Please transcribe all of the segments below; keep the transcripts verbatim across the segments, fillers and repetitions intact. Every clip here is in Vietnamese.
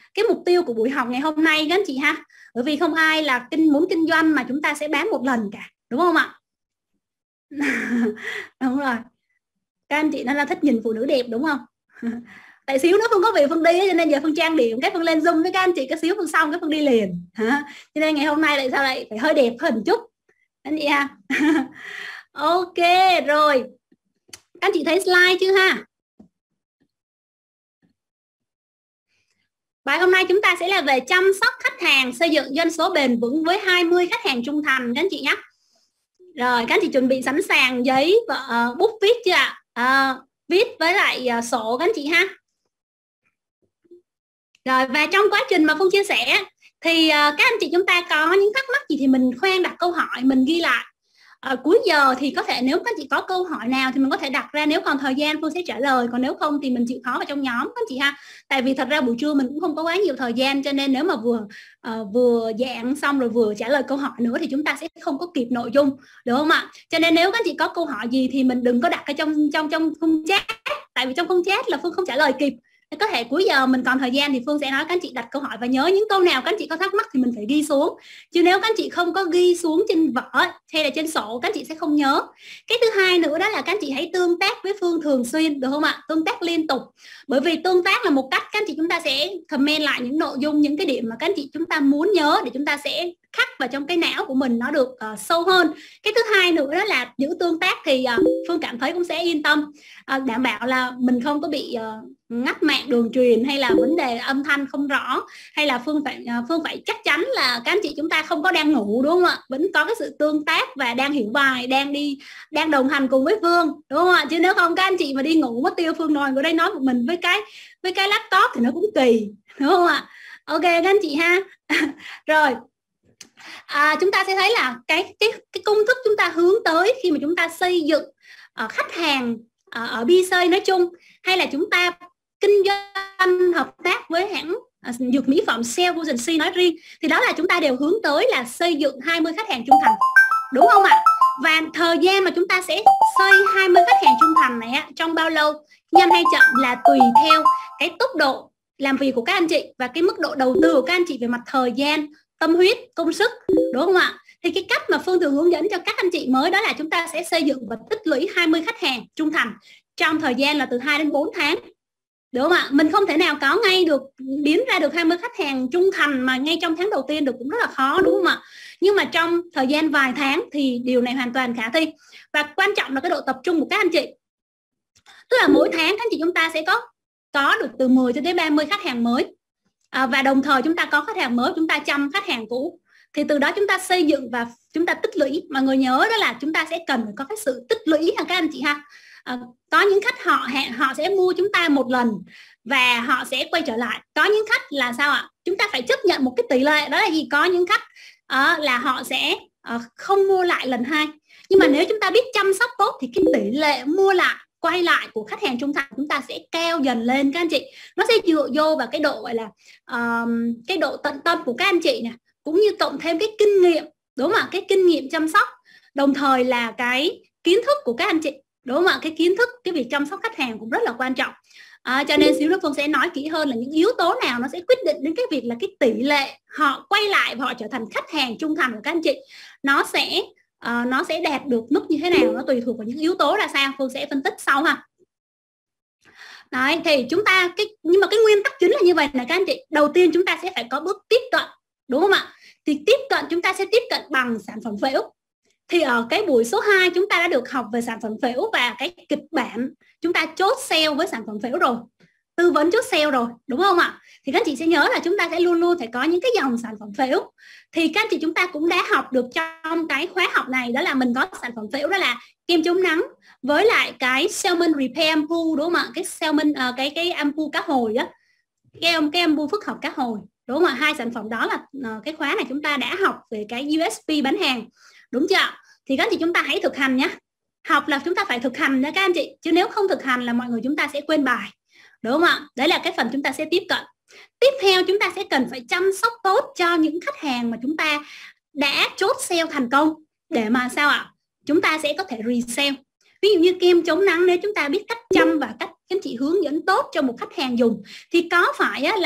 cái mục tiêu của buổi học ngày hôm nay các anh chị ha. Bởi vì không ai là kinh muốn kinh doanh mà chúng ta sẽ bán một lần cả, đúng không ạ? Đúng rồi, các anh chị nó là thích nhìn phụ nữ đẹp đúng không? Tại xíu nó không có việc Phương đi cho nên giờ Phương trang điểm cái Phương lên Zoom với các anh chị, cái xíu Phương xong cái Phương đi liền hả? Cho nên ngày hôm nay lại sao lại phải hơi đẹp hơn chút anh chị ha. Ok rồi, các anh chị thấy slide chưa ha? Bài hôm nay chúng ta sẽ là về chăm sóc khách hàng, xây dựng doanh số bền vững với hai mươi khách hàng trung thành các anh chị nhé. Rồi các anh chị chuẩn bị sẵn sàng giấy và uh, bút viết chưa ạ? Uh, viết với lại uh, sổ các anh chị ha. Rồi và trong quá trình mà Phương chia sẻ thì uh, các anh chị chúng ta có những thắc mắc gì thì mình khoan đặt câu hỏi, mình ghi lại. À, cuối giờ thì có thể nếu các anh chị có câu hỏi nào thì mình có thể đặt ra, nếu còn thời gian Phương sẽ trả lời, còn nếu không thì mình chịu khó vào trong nhóm các anh chị ha. Tại vì thật ra buổi trưa mình cũng không có quá nhiều thời gian, cho nên nếu mà vừa uh, vừa giảng xong rồi vừa trả lời câu hỏi nữa thì chúng ta sẽ không có kịp nội dung, được không ạ? Cho nên nếu các anh chị có câu hỏi gì thì mình đừng có đặt ở trong trong trong khung chat, tại vì trong khung chat là Phương không trả lời kịp. Có thể cuối giờ mình còn thời gian thì Phương sẽ nói các anh chị đặt câu hỏi, và nhớ những câu nào các anh chị có thắc mắc thì mình phải ghi xuống, chứ nếu các anh chị không có ghi xuống trên vở hay là trên sổ các anh chị sẽ không nhớ. Cái thứ hai nữa đó là các anh chị hãy tương tác với Phương thường xuyên, được không ạ? Tương tác liên tục, bởi vì tương tác là một cách các anh chị chúng ta sẽ comment lại những nội dung, những cái điểm mà các anh chị chúng ta muốn nhớ để chúng ta sẽ khắc vào trong cái não của mình nó được uh, sâu hơn. Cái thứ hai nữa đó là giữ tương tác thì uh, Phương cảm thấy cũng sẽ yên tâm, uh, đảm bảo là mình không có bị uh, ngắt mạng đường truyền hay là vấn đề âm thanh không rõ, hay là Phương phải Phương phải chắc chắn là các anh chị chúng ta không có đang ngủ, đúng không ạ? Vẫn có cái sự tương tác và đang hiểu bài, đang đi đang đồng hành cùng với Phương, đúng không ạ? Chứ nếu không các anh chị mà đi ngủ mất tiêu Phương ngồi ở đây nói một mình với cái với cái laptop thì nó cũng kỳ, đúng không ạ? Ok các anh chị ha. Rồi à, chúng ta sẽ thấy là cái cái cái công thức chúng ta hướng tới khi mà chúng ta xây dựng uh, khách hàng uh, ở bê xê nói chung, hay là chúng ta kinh doanh hợp tác với hãng à, dược mỹ phẩm Cell Agency nói riêng, thì đó là chúng ta đều hướng tới là xây dựng hai mươi khách hàng trung thành, đúng không ạ? Và thời gian mà chúng ta sẽ xây hai mươi khách hàng trung thành này á, trong bao lâu, nhanh hay chậm là tùy theo cái tốc độ làm việc của các anh chị và cái mức độ đầu tư của các anh chị về mặt thời gian, tâm huyết, công sức, đúng không ạ? Thì cái cách mà Phương thường hướng dẫn cho các anh chị mới đó là chúng ta sẽ xây dựng và tích lũy hai mươi khách hàng trung thành trong thời gian là từ hai đến bốn tháng. Đúng không ạ? Mình không thể nào có ngay được, biến ra được hai mươi khách hàng trung thành mà ngay trong tháng đầu tiên được, cũng rất là khó, đúng không ạ? Nhưng mà trong thời gian vài tháng thì điều này hoàn toàn khả thi. Và quan trọng là cái độ tập trung của các anh chị. Tức là mỗi tháng các anh chị chúng ta sẽ có có được từ mười cho đến ba mươi khách hàng mới. À, và đồng thời chúng ta có khách hàng mới, chúng ta chăm khách hàng cũ. Thì từ đó chúng ta xây dựng và chúng ta tích lũy. Mà người nhớ đó là chúng ta sẽ cần phải có cái sự tích lũy ha các anh chị ha. À, có những khách họ họ sẽ mua chúng ta một lần và họ sẽ quay trở lại. Có những khách là sao ạ? Chúng ta phải chấp nhận một cái tỷ lệ, đó là gì? Có những khách uh, là họ sẽ uh, không mua lại lần hai. Nhưng mà nếu chúng ta biết chăm sóc tốt thì cái tỷ lệ mua lại, quay lại của khách hàng trung thành chúng ta sẽ cao dần lên các anh chị. Nó sẽ dựa vô vào cái độ gọi là uh, cái độ tận tâm của các anh chị nè, cũng như cộng thêm cái kinh nghiệm, đúng không ạ? Cái kinh nghiệm chăm sóc, đồng thời là cái kiến thức của các anh chị, đúng không ạ? Cái kiến thức, cái việc chăm sóc khách hàng cũng rất là quan trọng. À, cho nên xíu nữa Phương sẽ nói kỹ hơn là những yếu tố nào nó sẽ quyết định đến cái việc là cái tỷ lệ họ quay lại và họ trở thành khách hàng trung thành của các anh chị nó sẽ uh, nó sẽ đạt được mức như thế nào, nó tùy thuộc vào những yếu tố là sao, Phương sẽ phân tích sau ha. Đấy, thì chúng ta cái nhưng mà cái nguyên tắc chính là như vậy là các anh chị. Đầu tiên chúng ta sẽ phải có bước tiếp cận, đúng không ạ? Thì tiếp cận chúng ta sẽ tiếp cận bằng sản phẩm phễu. Thì ở cái buổi số hai chúng ta đã được học về sản phẩm phễu và cái kịch bản chúng ta chốt sale với sản phẩm phễu rồi, tư vấn chốt sale rồi, đúng không ạ? Thì các anh chị sẽ nhớ là chúng ta sẽ luôn luôn phải có những cái dòng sản phẩm phễu. Thì các anh chị chúng ta cũng đã học được trong cái khóa học này, đó là mình có sản phẩm phễu, đó là kem chống nắng với lại cái Salmon Repair Ampule, đúng không ạ? Cái Salmon uh, cái cái ampule cá hồi á, cái cái ampule phức hợp cá hồi, đúng không ạ? Hai sản phẩm đó là uh, cái khóa này chúng ta đã học về cái u ét pê bán hàng, đúng chưa? Thì các anh chị chúng ta hãy thực hành nhé. Học là chúng ta phải thực hành nha các anh chị, chứ nếu không thực hành là mọi người chúng ta sẽ quên bài, đúng không ạ? Đấy là cái phần chúng ta sẽ tiếp cận. Tiếp theo chúng ta sẽ cần phải chăm sóc tốt cho những khách hàng mà chúng ta đã chốt sale thành công, để mà sao ạ? Chúng ta sẽ có thể resell. Ví dụ như kem chống nắng, nếu chúng ta biết cách chăm và cách anh chị hướng dẫn tốt cho một khách hàng dùng thì có phải là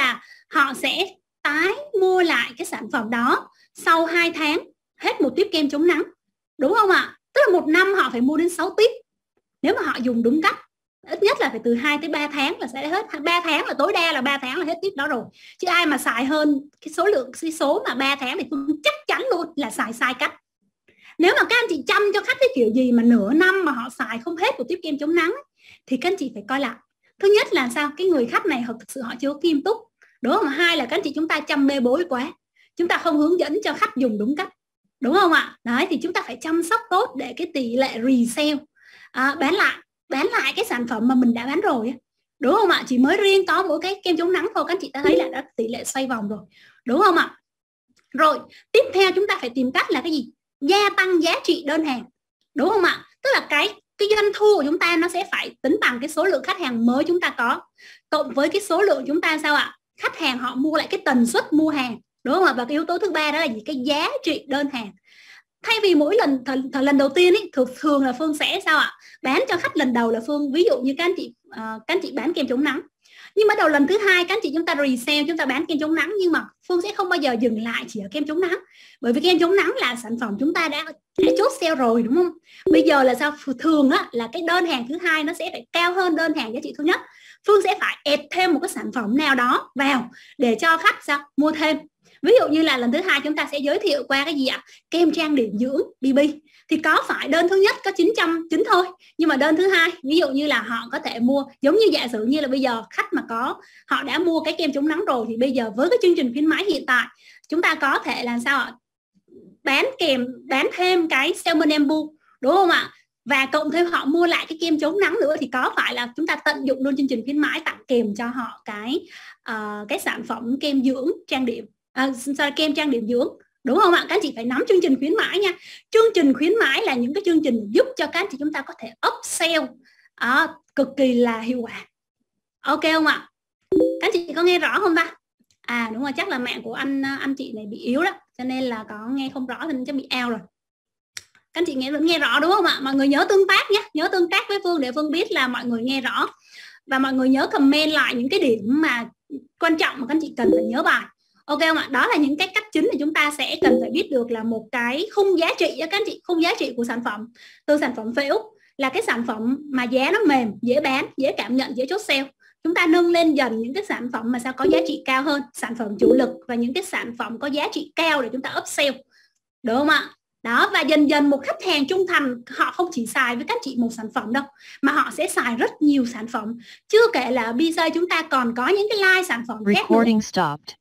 họ sẽ tái mua lại cái sản phẩm đó sau hai tháng hết một tiếp kem chống nắng, đúng không ạ? Tức là một năm họ phải mua đến sáu tiếp nếu mà họ dùng đúng cách. Ít nhất là phải từ hai tới ba tháng là sẽ hết. Ba tháng là tối đa là ba tháng là hết tiếp đó rồi. Chứ ai mà xài hơn cái số lượng cái số mà ba tháng thì tôi chắc chắn luôn là xài sai cách. Nếu mà các anh chị chăm cho khách cái kiểu gì mà nửa năm mà họ xài không hết một tiếp kem chống nắng thì các anh chị phải coi lại. Thứ nhất là sao? Cái người khách này họ thực sự họ chưa có nghiêm túc, đúng không? Hai là các anh chị chúng ta chăm bê bối quá, chúng ta không hướng dẫn cho khách dùng đúng cách, đúng không ạ? Đấy, thì chúng ta phải chăm sóc tốt để cái tỷ lệ resale, à, bán lại bán lại cái sản phẩm mà mình đã bán rồi, đúng không ạ? Chỉ mới riêng có mỗi cái kem chống nắng thôi các anh chị đã thấy là đã tỷ lệ xoay vòng rồi, đúng không ạ? Rồi tiếp theo chúng ta phải tìm cách là cái gì? Gia tăng giá trị đơn hàng, đúng không ạ? Tức là cái cái doanh thu của chúng ta nó sẽ phải tính bằng cái số lượng khách hàng mới chúng ta có cộng với cái số lượng chúng ta sao ạ? Khách hàng họ mua lại, cái tần suất mua hàng, đúng không ạ? Và cái yếu tố thứ ba đó là gì? Cái giá trị đơn hàng. Thay vì mỗi lần th th lần đầu tiên ấy, thường thường là Phương sẽ sao ạ? Bán cho khách lần đầu là Phương, ví dụ như các anh chị uh, các anh chị bán kem chống nắng, nhưng bắt đầu lần thứ hai các anh chị chúng ta resale, chúng ta bán kem chống nắng, nhưng mà Phương sẽ không bao giờ dừng lại chỉ ở kem chống nắng, bởi vì kem chống nắng là sản phẩm chúng ta đã, đã chốt sale rồi, đúng không? Bây giờ là sao? Thường á, là cái đơn hàng thứ hai nó sẽ phải cao hơn đơn hàng giá trị thứ nhất. Phương sẽ phải ép thêm một cái sản phẩm nào đó vào để cho khách sao mua thêm. Ví dụ như là lần thứ hai chúng ta sẽ giới thiệu qua cái gì ạ? Kem trang điểm dưỡng bê bê. Thì có phải đơn thứ nhất có chín trăm chín thôi, nhưng mà đơn thứ hai ví dụ như là họ có thể mua, giống như giả sử như là bây giờ khách mà có họ đã mua cái kem chống nắng rồi, thì bây giờ với cái chương trình khuyến mãi hiện tại chúng ta có thể là sao ạ? Bán kèm, bán thêm cái Salmon Embu, đúng không ạ? Và cộng thêm họ mua lại cái kem chống nắng nữa, thì có phải là chúng ta tận dụng luôn chương trình khuyến mãi tặng kèm cho họ cái uh, cái sản phẩm kem dưỡng trang điểm, uh, kem trang điểm dưỡng, đúng không ạ? Các anh chị phải nắm chương trình khuyến mãi nha. Chương trình khuyến mãi là những cái chương trình giúp cho các anh chị chúng ta có thể upsell uh, cực kỳ là hiệu quả. Ok không ạ? Các anh chị có nghe rõ không ta? À đúng rồi, chắc là mạng của anh anh chị này bị yếu đó, cho nên là có nghe không rõ nên chắc bị out rồi. Các anh chị nghe vẫn nghe rõ đúng không ạ? Mọi người nhớ tương tác nhé, nhớ tương tác với Phương để Phương biết là mọi người nghe rõ, và mọi người nhớ comment lại những cái điểm mà quan trọng mà các anh chị cần phải nhớ bài. Ok không ạ? Đó là những cái cách chính để chúng ta sẽ cần phải biết được là một cái khung giá trị cho các anh chị, khung giá trị của sản phẩm. Từ sản phẩm phễu là cái sản phẩm mà giá nó mềm, dễ bán, dễ cảm nhận, dễ chốt sale. Chúng ta nâng lên dần những cái sản phẩm mà sao có giá trị cao hơn, sản phẩm chủ lực và những cái sản phẩm có giá trị cao để chúng ta upsell, đúng không ạ? Đó, và dần dần một khách hàng trung thành họ không chỉ xài với các chị một sản phẩm đâu, mà họ sẽ xài rất nhiều sản phẩm. Chưa kể là bê xê chúng ta còn có những cái line sản phẩm khác nữa. Stopped.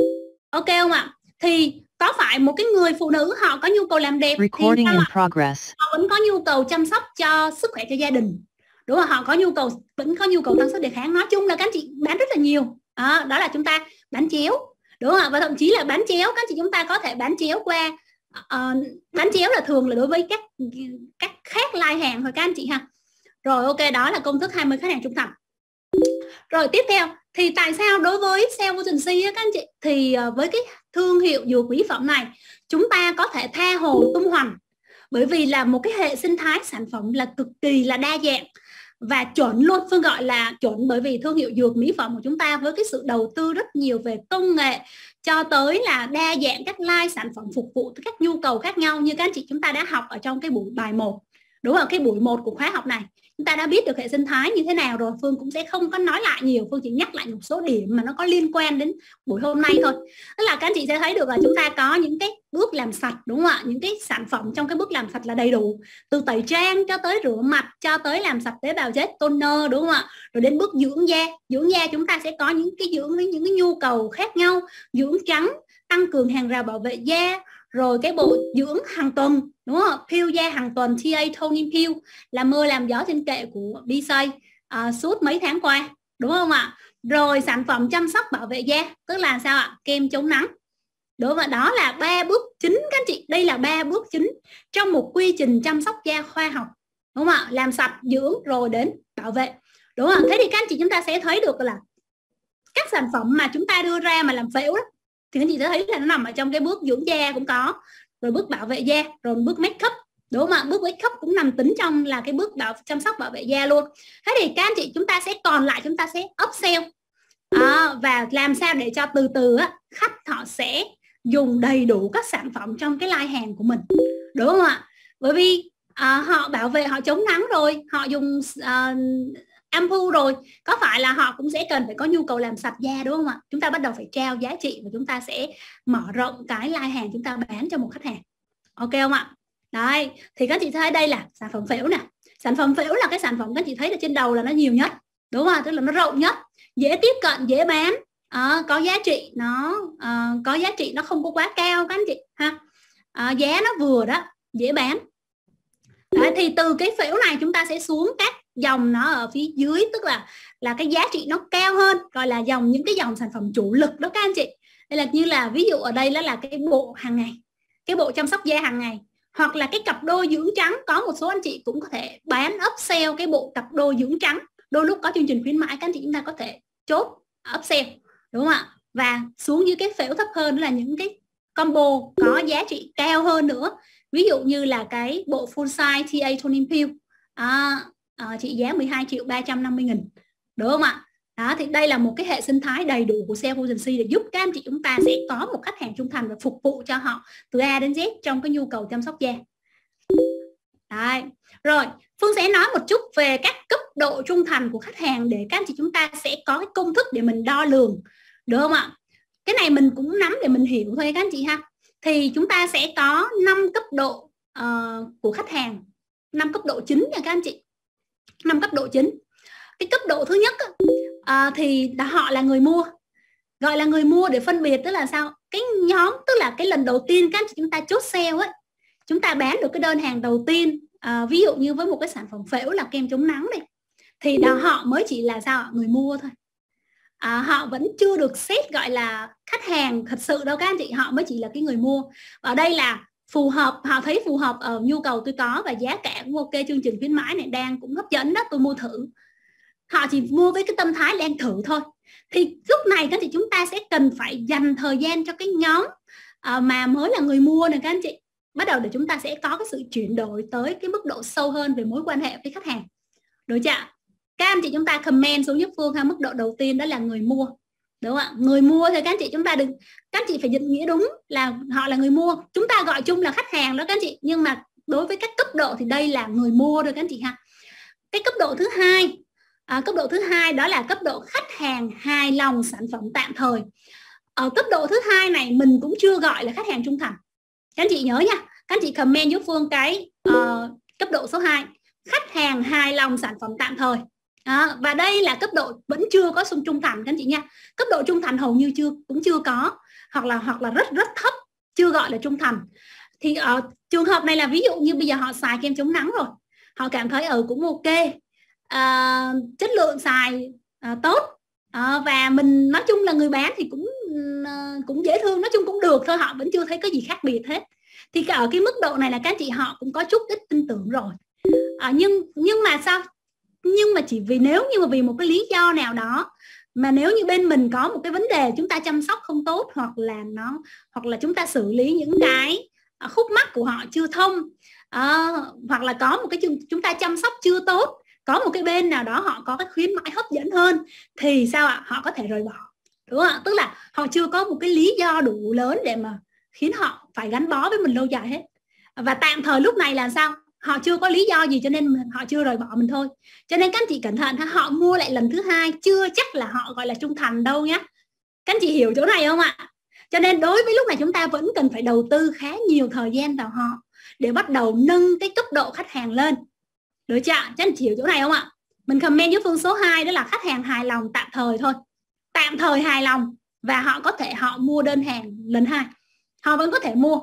Ok không ạ? Thì có phải một cái người phụ nữ họ có nhu cầu làm đẹp Recording thì in progress. Họ vẫn có nhu cầu chăm sóc cho sức khỏe cho gia đình, đúng không? Họ có nhu cầu, vẫn có nhu cầu tăng sức đề kháng. Nói chung là các anh chị bán rất là nhiều. À, đó là chúng ta bán chéo, đúng không ạ? Và thậm chí là bán chéo các anh chị chúng ta có thể bán chéo qua uh, bán chéo là thường là đối với các các khác lai hàng thôi các anh chị ha. Rồi ok, đó là công thức hai mươi khách hàng trung thành. Rồi tiếp theo thì tại sao đối với Sale Potency các anh chị, thì uh, với cái thương hiệu dược mỹ phẩm này chúng ta có thể tha hồ tung hoành, bởi vì là một cái hệ sinh thái sản phẩm là cực kỳ là đa dạng và chuẩn luôn. Phương gọi là chuẩn bởi vì thương hiệu dược mỹ phẩm của chúng ta với cái sự đầu tư rất nhiều về công nghệ cho tới là đa dạng các line sản phẩm phục vụ các nhu cầu khác nhau, như các anh chị chúng ta đã học ở trong cái buổi bài một, đúng không? Cái buổi một của khóa học này chúng ta đã biết được hệ sinh thái như thế nào rồi. Phương cũng sẽ không có nói lại nhiều, Phương chỉ nhắc lại một số điểm mà nó có liên quan đến buổi hôm nay thôi. Tức là các anh chị sẽ thấy được là chúng ta có những cái bước làm sạch, đúng không ạ? Những cái sản phẩm trong cái bước làm sạch là đầy đủ, từ tẩy trang cho tới rửa mặt cho tới làm sạch tế bào chết, toner, đúng không ạ? Rồi đến bước dưỡng da. Dưỡng da chúng ta sẽ có những cái dưỡng với những cái nhu cầu khác nhau, dưỡng trắng, tăng cường hàng rào bảo vệ da, rồi cái bộ dưỡng hàng tuần, đúng không? Peel da hàng tuần, tê a Toning Peel là mưa làm gió trên kệ của bê xê à, suốt mấy tháng qua, đúng không ạ? Rồi sản phẩm chăm sóc bảo vệ da, tức là sao ạ? Kem chống nắng. Đúng và đó là ba bước chính các anh chị. Đây là ba bước chính trong một quy trình chăm sóc da khoa học, đúng không ạ? Làm sạch, dưỡng rồi đến bảo vệ, đúng không? Thế thì các anh chị chúng ta sẽ thấy được là các sản phẩm mà chúng ta đưa ra mà làm phễu đó, thì các anh chị sẽ thấy là nó nằm ở trong cái bước dưỡng da cũng có, rồi bước bảo vệ da, rồi bước make up, đúng không ạ? Bước make up cũng nằm tính trong là cái bước bảo chăm sóc bảo vệ da luôn. Thế thì các anh chị chúng ta sẽ còn lại chúng ta sẽ upsell. À, và làm sao để cho từ từ á, khách họ sẽ dùng đầy đủ các sản phẩm trong cái line hàng của mình, đúng không ạ? Bởi vì à, họ bảo vệ, họ chống nắng rồi, họ dùng à, ampule rồi, có phải là họ cũng sẽ cần phải có nhu cầu làm sạch da, đúng không ạ? Chúng ta bắt đầu phải trao giá trị và chúng ta sẽ mở rộng cái line hàng chúng ta bán cho một khách hàng, ok không ạ? Đấy, thì các chị thấy đây là sản phẩm phễu nè. Sản phẩm phễu là cái sản phẩm các chị thấy là trên đầu là nó nhiều nhất, đúng không? Tức là nó rộng nhất, dễ tiếp cận, dễ bán, à, có giá trị, nó à, có giá trị, nó không có quá cao các anh chị ha, à, giá nó vừa đó, dễ bán. Đấy, thì từ cái phễu này chúng ta sẽ xuống các dòng nó ở phía dưới, tức là là cái giá trị nó cao hơn, gọi là dòng những cái dòng sản phẩm chủ lực đó các anh chị. Đây là như là ví dụ ở đây đó là cái bộ hàng ngày, cái bộ chăm sóc da hàng ngày, hoặc là cái cặp đôi dưỡng trắng. Có một số anh chị cũng có thể bán upsell cái bộ cặp đôi dưỡng trắng, đôi lúc có chương trình khuyến mãi các anh chị chúng ta có thể chốt upsell, đúng không ạ? Và xuống dưới cái phễu thấp hơn là những cái combo có giá trị cao hơn nữa, ví dụ như là cái bộ full size tê a toning peel, à, à, trị giá mười hai triệu ba trăm năm mươi nghìn, đúng không ạ? Đó, thì đây là một cái hệ sinh thái đầy đủ của Sale Agency để giúp các anh chị chúng ta sẽ có một khách hàng trung thành và phục vụ cho họ từ A đến Z trong cái nhu cầu chăm sóc da. Đấy. Rồi, Phương sẽ nói một chút về các cấp độ trung thành của khách hàng để các anh chị chúng ta sẽ có cái công thức để mình đo lường, được không ạ? Cái này mình cũng nắm để mình hiểu thôi các anh chị ha. Thì chúng ta sẽ có năm cấp độ uh, của khách hàng, năm cấp độ chính nha các anh chị. năm cấp độ chính. Cái cấp độ thứ nhất uh, thì đã họ là người mua. Gọi là người mua để phân biệt tức là sao? Cái nhóm, tức là cái lần đầu tiên các anh chị chúng ta chốt sale ấy, chúng ta bán được cái đơn hàng đầu tiên, à, ví dụ như với một cái sản phẩm phễu là kem chống nắng này, thì đó họ mới chỉ là sao, người mua thôi, à, họ vẫn chưa được xét gọi là khách hàng thật sự đâu các anh chị, họ mới chỉ là cái người mua. Ở đây là phù hợp, họ thấy phù hợp ở nhu cầu tôi có và giá cả cũng ok, chương trình khuyến mãi này đang cũng hấp dẫn đó, tôi mua thử. Họ chỉ mua với cái tâm thái đang thử thôi. Thì lúc này các anh chị chúng ta sẽ cần phải dành thời gian cho cái nhóm à, mà mới là người mua này các anh chị, bắt đầu để chúng ta sẽ có cái sự chuyển đổi tới cái mức độ sâu hơn về mối quan hệ với khách hàng, được chưa? Các anh chị chúng ta comment xuống giúp Phương ha. Mức độ đầu tiên đó là người mua, đúng không ạ? Người mua thì các anh chị chúng ta đừng, các anh chị phải định nghĩa đúng là họ là người mua, chúng ta gọi chung là khách hàng đó các anh chị, nhưng mà đối với các cấp độ thì đây là người mua rồi các anh chị ha. Cái cấp độ thứ hai, à, cấp độ thứ hai đó là cấp độ khách hàng hài lòng sản phẩm tạm thời. Ở cấp độ thứ hai này mình cũng chưa gọi là khách hàng trung thành. Các anh chị nhớ nha, các anh chị comment giúp Phương cái uh, cấp độ số hai, khách hàng hài lòng sản phẩm tạm thời. À, và đây là cấp độ vẫn chưa có xung trung thành các anh chị nha. Cấp độ trung thành hầu như chưa cũng chưa có, hoặc là hoặc là rất rất thấp, chưa gọi là trung thành. Thì ở uh, trường hợp này là ví dụ như bây giờ họ xài kem chống nắng rồi, họ cảm thấy ở uh, cũng ok, uh, chất lượng xài uh, tốt, uh, và mình nói chung là người bán thì cũng uh, cũng dễ thương, nói chung cũng được thôi, họ vẫn chưa thấy có gì khác biệt hết. Thì ở cái mức độ này là các anh chị họ cũng có chút ít tin tưởng rồi. À, nhưng nhưng mà sao? Nhưng mà chỉ vì nếu như mà vì một cái lý do nào đó mà nếu như bên mình có một cái vấn đề chúng ta chăm sóc không tốt, hoặc là nó hoặc là chúng ta xử lý những cái khúc mắc của họ chưa thông, à, hoặc là có một cái chúng ta chăm sóc chưa tốt, có một cái bên nào đó họ có cái khuyến mãi hấp dẫn hơn thì sao ạ? Họ có thể rời bỏ, đúng không ạ? Tức là họ chưa có một cái lý do đủ lớn để mà khiến họ phải gắn bó với mình lâu dài hết. Và tạm thời lúc này là sao? Họ chưa có lý do gì cho nên họ chưa rời bỏ mình thôi. Cho nên các anh chị cẩn thận, họ mua lại lần thứ hai chưa chắc là họ gọi là trung thành đâu nhé. Các anh chị hiểu chỗ này không ạ? Cho nên đối với lúc này chúng ta vẫn cần phải đầu tư khá nhiều thời gian vào họ để bắt đầu nâng cái cấp độ khách hàng lên, được chưa? Các anh chị hiểu chỗ này không ạ? Mình comment với phương số hai đó là khách hàng hài lòng tạm thời thôi, tạm thời hài lòng, và họ có thể họ mua đơn hàng lần hai, họ vẫn có thể mua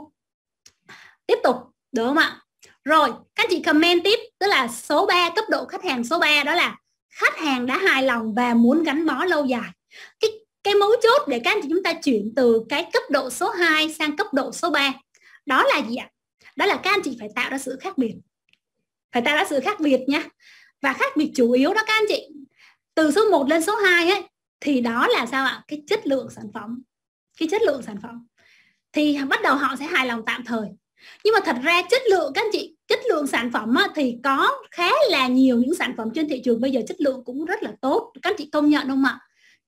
tiếp tục, được không ạ? Rồi các chị comment tiếp, tức là số ba, cấp độ khách hàng số ba đó là khách hàng đã hài lòng và muốn gắn bó lâu dài. Cái, cái mấu chốt để các anh chị chúng ta chuyển từ cái cấp độ số hai sang cấp độ số ba đó là gì ạ? Đó là các anh chị phải tạo ra sự khác biệt, phải tạo ra sự khác biệt nha. Và khác biệt chủ yếu đó các anh chị, từ số một lên số hai ấy, thì đó là sao ạ? Cái chất lượng sản phẩm. Cái chất lượng sản phẩm thì bắt đầu họ sẽ hài lòng tạm thời. Nhưng mà thật ra chất lượng các anh chị, chất lượng sản phẩm á, thì có khá là nhiều những sản phẩm trên thị trường bây giờ chất lượng cũng rất là tốt, các anh chị công nhận không ạ?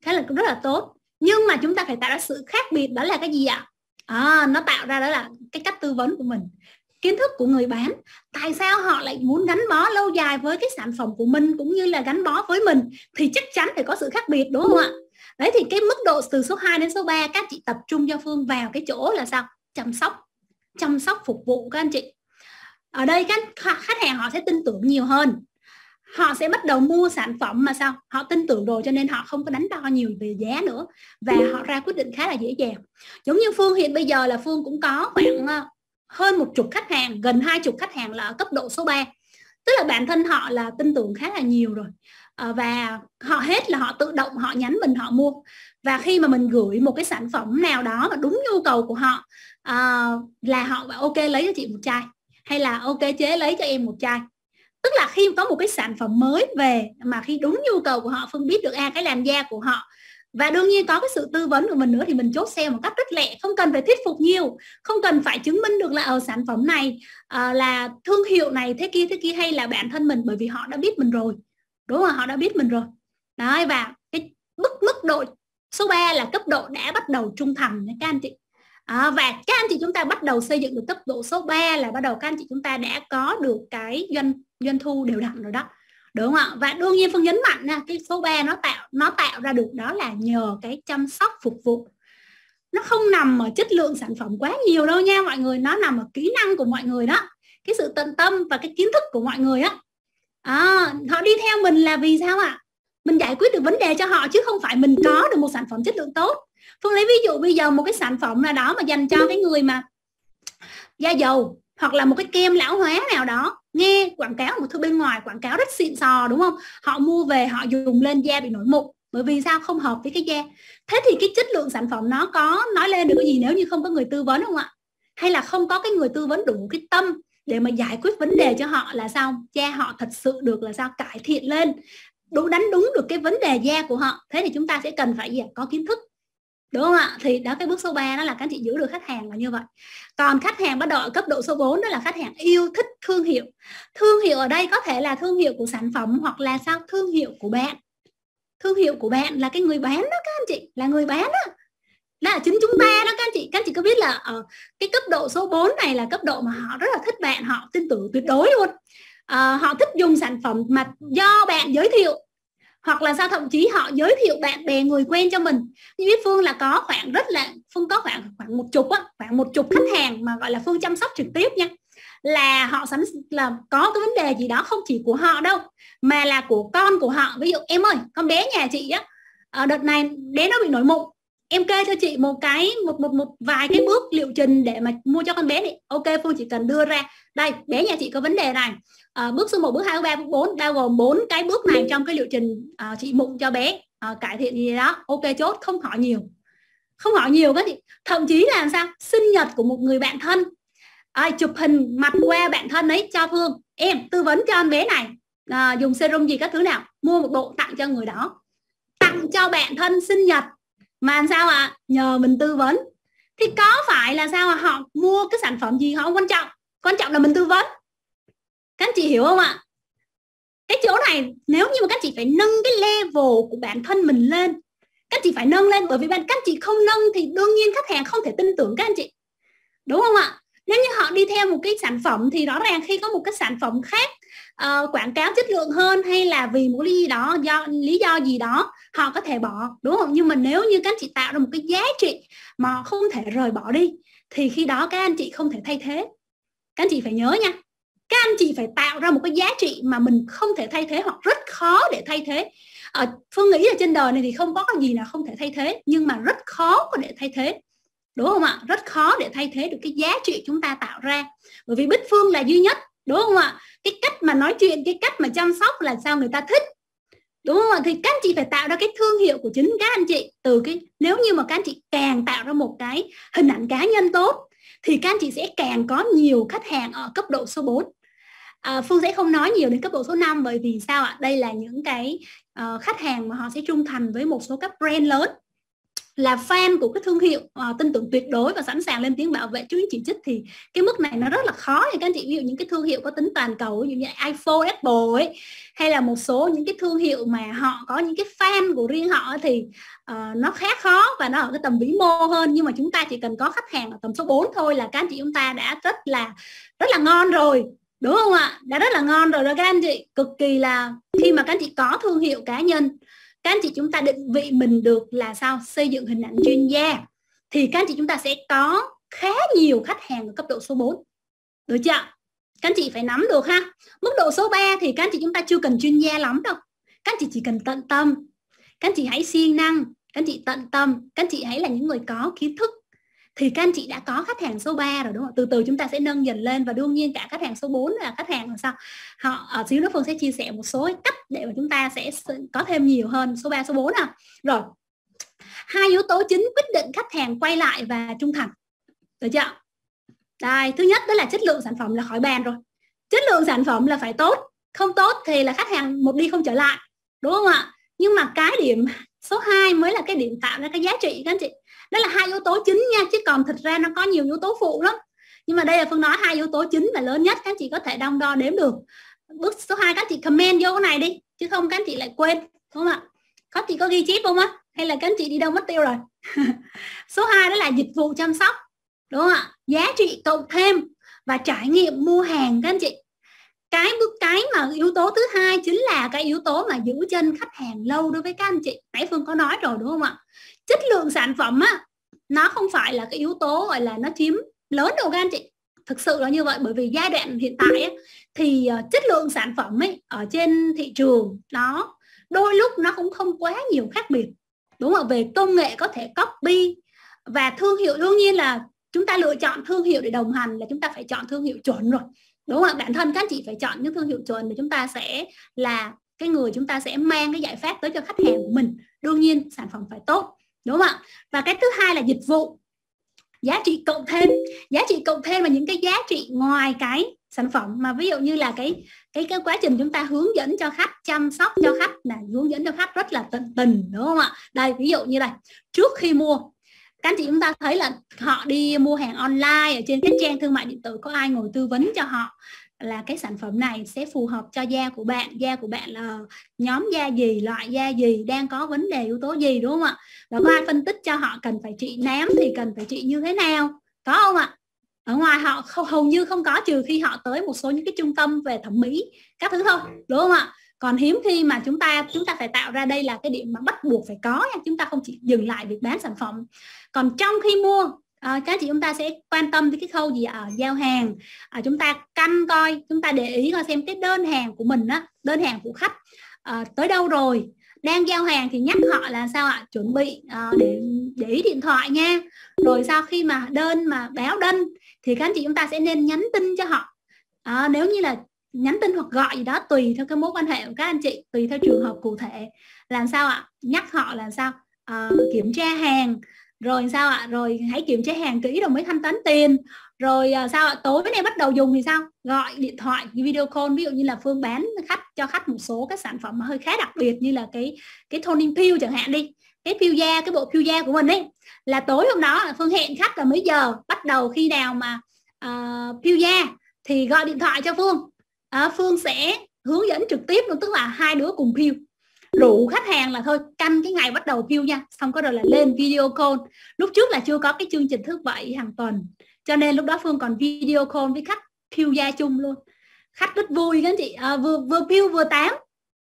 Thế là rất là tốt. Nhưng mà chúng ta phải tạo ra sự khác biệt, đó là cái gì ạ? À, nó tạo ra đó là cái cách tư vấn của mình, kiến thức của người bán, tại sao họ lại muốn gắn bó lâu dài với cái sản phẩm của mình cũng như là gắn bó với mình, thì chắc chắn phải có sự khác biệt, đúng không ạ? Đấy, thì cái mức độ từ số hai đến số ba các chị tập trung cho Phương vào cái chỗ là sao? Chăm sóc, chăm sóc phục vụ các anh chị. Ở đây các khách hàng họ sẽ tin tưởng nhiều hơn, họ sẽ bắt đầu mua sản phẩm mà sao? Họ tin tưởng rồi cho nên họ không có đắn đo nhiều về giá nữa, và họ ra quyết định khá là dễ dàng. Giống như Phương hiện bây giờ là Phương cũng có khoảng hơn một chục khách hàng, gần hai chục khách hàng là ở cấp độ số ba, tức là bản thân họ là tin tưởng khá là nhiều rồi, à, và họ hết là họ tự động họ nhắn mình họ mua. Và khi mà mình gửi một cái sản phẩm nào đó mà đúng nhu cầu của họ, à, là họ bảo ok lấy cho chị một chai, hay là ok chế lấy cho em một chai. Tức là khi có một cái sản phẩm mới về mà khi đúng nhu cầu của họ, Phương biết được à cái làn da của họ, và đương nhiên có cái sự tư vấn của mình nữa, thì mình chốt sale một cách rất lẹ, không cần phải thuyết phục nhiều, không cần phải chứng minh được là ở sản phẩm này à, là thương hiệu này thế kia thế kia, hay là bản thân mình, bởi vì họ đã biết mình rồi, đúng không? Họ đã biết mình rồi. Đấy, và cái mức mức độ số ba là cấp độ đã bắt đầu trung thành các anh chị. À, và các anh chị chúng ta bắt đầu xây dựng được cấp độ số ba là bắt đầu các anh chị chúng ta đã có được cái doanh doanh thu đều đặn rồi đó, đúng không ạ? Và đương nhiên Phương nhấn mạnh nha, cái số ba nó tạo nó tạo ra được đó là nhờ cái chăm sóc phục vụ. Nó không nằm ở chất lượng sản phẩm quá nhiều đâu nha mọi người, nó nằm ở kỹ năng của mọi người đó, cái sự tận tâm và cái kiến thức của mọi người á. À, họ đi theo mình là vì sao ạ? Mình giải quyết được vấn đề cho họ, chứ không phải mình có được một sản phẩm chất lượng tốt. Phương lấy ví dụ bây giờ một cái sản phẩm nào đó mà dành cho cái người mà da dầu, hoặc là một cái kem lão hóa nào đó, nghe quảng cáo một thứ bên ngoài quảng cáo rất xịn sò, đúng không? Họ mua về họ dùng lên da bị nổi mụn, bởi vì sao? Không hợp với cái da. Thế thì cái chất lượng sản phẩm nó có nói lên được cái gì nếu như không có người tư vấn, không ạ? Hay là không có cái người tư vấn đủ cái tâm để mà giải quyết vấn đề cho họ, là sao da họ thật sự được là sao cải thiện lên, đủ đánh đúng được cái vấn đề da của họ. Thế thì chúng ta sẽ cần phải gì? Có kiến thức, đúng không ạ? Thì đó, cái bước số ba đó là các anh chị giữ được khách hàng là như vậy. Còn khách hàng bắt đầu ở cấp độ số bốn đó là khách hàng yêu thích thương hiệu. Thương hiệu ở đây có thể là thương hiệu của sản phẩm, hoặc là sao thương hiệu của bạn. Thương hiệu của bạn là cái người bán đó các anh chị, là người bán đó, là chính chúng ta đó các anh chị. Các anh chị có biết là ở cái cấp độ số bốn này là cấp độ mà họ rất là thích bạn, họ tin tưởng tuyệt đối luôn. À, họ thích dùng sản phẩm mà do bạn giới thiệu, hoặc là sao thậm chí họ giới thiệu bạn bè người quen cho mình. Như biết Phương là có khoảng rất là Phương có khoảng khoảng một chục á, khoảng một chục khách hàng mà gọi là Phương chăm sóc trực tiếp nha, là họ sẵn là có cái vấn đề gì đó không chỉ của họ đâu, mà là của con của họ. Ví dụ em ơi, con bé nhà chị á, ở đợt này bé nó bị nổi mụn, em kê cho chị một cái một một một vài cái bước liệu trình để mà mua cho con bé này. Ok, Phương chỉ cần đưa ra đây, bé nhà chị có vấn đề này, à, bước số một, bước hai, bước ba, bước bốn, bao gồm bốn cái bước này trong cái liệu trình à, chị mụn cho bé, à, cải thiện gì đó, ok chốt, không hỏi nhiều, không hỏi nhiều cái gì. Thậm chí là làm sao sinh nhật của một người bạn thân, à, chụp hình mặt qua bạn thân ấy cho Phương, em tư vấn cho con bé này à, dùng serum gì các thứ nào, mua một bộ tặng cho người đó, tặng cho bạn thân sinh nhật mà sao ạ? À? Nhờ mình tư vấn. Thì có phải là sao à? Họ mua cái sản phẩm gì họ không quan trọng, quan trọng là mình tư vấn. Các anh chị hiểu không ạ? Cái chỗ này nếu như mà các anh chị phải nâng cái level của bản thân mình lên, các anh chị phải nâng lên, bởi vì các anh chị không nâng thì đương nhiên khách hàng không thể tin tưởng các anh chị, đúng không ạ? Nếu như họ đi theo một cái sản phẩm thì rõ ràng khi có một cái sản phẩm khác uh, quảng cáo chất lượng hơn, hay là vì một lý do do lý do gì đó họ có thể bỏ, đúng không? Nhưng mà nếu như các anh chị tạo ra một cái giá trị mà không thể rời bỏ đi, thì khi đó các anh chị không thể thay thế. Các anh chị phải nhớ nha, các anh chị phải tạo ra một cái giá trị mà mình không thể thay thế, hoặc rất khó để thay thế. Ở Phương nghĩ là trên đời này thì không có cái gì là không thể thay thế, nhưng mà rất khó có để thay thế, đúng không ạ? Rất khó để thay thế được cái giá trị chúng ta tạo ra, bởi vì Bích Phương là duy nhất, đúng không ạ? Cái cách mà nói chuyện, cái cách mà chăm sóc là sao người ta thích, đúng không ạ? Thì các anh chị phải tạo ra cái thương hiệu của chính các anh chị. Từ cái nếu như mà các anh chị càng tạo ra một cái hình ảnh cá nhân tốt, thì các anh chị sẽ càng có nhiều khách hàng ở cấp độ số bốn. À, Phương sẽ không nói nhiều đến cấp độ số năm, bởi vì sao ạ? Đây là những cái uh, khách hàng mà họ sẽ trung thành với một số các brand lớn. là fan của cái thương hiệu, uh, tin tưởng tuyệt đối và sẵn sàng lên tiếng bảo vệ trước những chỉ trích, thì cái mức này nó rất là khó cho các anh chị. Ví dụ những cái thương hiệu có tính toàn cầu, ví dụ như iPhone, Apple ấy, hay là một số những cái thương hiệu mà họ có những cái fan của riêng họ, thì uh, nó khá khó và nó ở cái tầm vĩ mô hơn. Nhưng mà chúng ta chỉ cần có khách hàng ở tầm số bốn thôi là các anh chị chúng ta đã rất là rất là ngon rồi, đúng không ạ? Đã rất là ngon rồi đó các anh chị. Cực kỳ là khi mà các anh chị có thương hiệu cá nhân, các anh chị chúng ta định vị mình được là sao? Xây dựng hình ảnh chuyên gia, thì các anh chị chúng ta sẽ có khá nhiều khách hàng ở cấp độ số bốn. Được chưa? Các anh chị phải nắm được ha. Mức độ số ba thì các anh chị chúng ta chưa cần chuyên gia lắm đâu. Các anh chị chỉ cần tận tâm. Các anh chị hãy siêng năng, các anh chị tận tâm, các anh chị hãy là những người có kiến thức, thì các anh chị đã có khách hàng số ba rồi, đúng không? Từ từ chúng ta sẽ nâng dần lên, và đương nhiên cả khách hàng số bốn là khách hàng làm sao? Họ ở xíu nữa Phương sẽ chia sẻ một số cách để mà chúng ta sẽ có thêm nhiều hơn số ba, số bốn à. Rồi. Hai yếu tố chính quyết định khách hàng quay lại và trung thành. Được chưa? Đây, thứ nhất đó là chất lượng sản phẩm là khỏi bàn rồi. Chất lượng sản phẩm là phải tốt, không tốt thì là khách hàng một đi không trở lại, đúng không ạ? Nhưng mà cái điểm số hai mới là cái điểm tạo ra cái giá trị các anh chị. Đó là hai yếu tố chính nha, chứ còn thực ra nó có nhiều yếu tố phụ lắm. Nhưng mà đây là Phương nói hai yếu tố chính và lớn nhất, các anh chị có thể đong đo đếm được. Bước số hai các anh chị comment vô cái này đi, chứ không các anh chị lại quên, đúng không ạ? Các anh chị có ghi chép không á? Hay là các anh chị đi đâu mất tiêu rồi? Số hai đó là dịch vụ chăm sóc, đúng không ạ? Giá trị cộng thêm và trải nghiệm mua hàng các anh chị. Cái bước cái mà yếu tố thứ hai chính là cái yếu tố mà giữ chân khách hàng lâu đối với các anh chị. Nãy Phương có nói rồi, đúng không ạ? Chất lượng sản phẩm á, nó không phải là cái yếu tố gọi là nó chiếm lớn đâu các anh chị. Thực sự là như vậy, bởi vì giai đoạn hiện tại ấy, thì uh, chất lượng sản phẩm ấy ở trên thị trường nó đôi lúc nó cũng không quá nhiều khác biệt, đúng không? Về công nghệ có thể copy, và thương hiệu đương nhiên là chúng ta lựa chọn thương hiệu để đồng hành là chúng ta phải chọn thương hiệu chuẩn rồi, đúng không ạ? Bản thân các chị phải chọn những thương hiệu chuẩn để chúng ta sẽ là cái người chúng ta sẽ mang cái giải pháp tới cho khách hàng của mình. Đương nhiên sản phẩm phải tốt, đúng không ạ? Và cái thứ hai là dịch vụ, giá trị cộng thêm. Giá trị cộng thêm là những cái giá trị ngoài cái sản phẩm, mà ví dụ như là cái cái cái quá trình chúng ta hướng dẫn cho khách, chăm sóc cho khách, là hướng dẫn cho khách rất là tận tình, đúng không ạ? Đây ví dụ như này, trước khi mua các anh chị chúng ta thấy là họ đi mua hàng online ở trên các trang thương mại điện tử, có ai ngồi tư vấn cho họ là cái sản phẩm này sẽ phù hợp cho da của bạn, da của bạn là nhóm da gì, loại da gì, đang có vấn đề yếu tố gì, đúng không ạ? Và có ai phân tích cho họ cần phải trị nám thì cần phải trị như thế nào, có không ạ? Ở ngoài họ không, hầu như không có, trừ khi họ tới một số những cái trung tâm về thẩm mỹ các thứ thôi, đúng không ạ? Còn hiếm khi mà chúng ta chúng ta phải tạo ra, đây là cái điểm mà bắt buộc phải có nha. Chúng ta không chỉ dừng lại việc bán sản phẩm. Còn trong khi mua, à, các chị chúng ta sẽ quan tâm đến cái khâu gì ở giao hàng, à, chúng ta căn coi, chúng ta để ý coi xem cái đơn hàng của mình á, đơn hàng của khách à, tới đâu rồi. Đang giao hàng thì nhắc họ là sao ạ? Chuẩn bị à, để để ý điện thoại nha. Rồi sau khi mà đơn mà báo đơn thì các anh chị chúng ta sẽ nên nhắn tin cho họ. À, nếu như là nhắn tin hoặc gọi gì đó tùy theo cái mối quan hệ của các anh chị, tùy theo trường hợp cụ thể, làm sao ạ? Nhắc họ là sao? À, kiểm tra hàng, rồi sao ạ? Rồi hãy kiểm tra hàng kỹ rồi mới thanh toán tiền. Rồi à, sao ạ? Tối nay bắt đầu dùng thì sao? Gọi điện thoại, video call. Ví dụ như là Phương bán khách cho khách một số các sản phẩm mà hơi khá đặc biệt, như là cái cái toning peel chẳng hạn đi, cái peel da, cái bộ peel da của mình ấy, là tối hôm đó là Phương hẹn khách là mấy giờ, bắt đầu khi nào mà uh, peel da thì gọi điện thoại cho Phương. À, Phương sẽ hướng dẫn trực tiếp luôn, tức là hai đứa cùng peel, rủ khách hàng là thôi canh cái ngày bắt đầu peel nha, xong có rồi là lên video call. Lúc trước là chưa có cái chương trình thứ bảy hàng tuần, cho nên lúc đó Phương còn video call với khách peel da chung luôn. Khách rất vui các anh chị, à, vừa vừa peel vừa tám,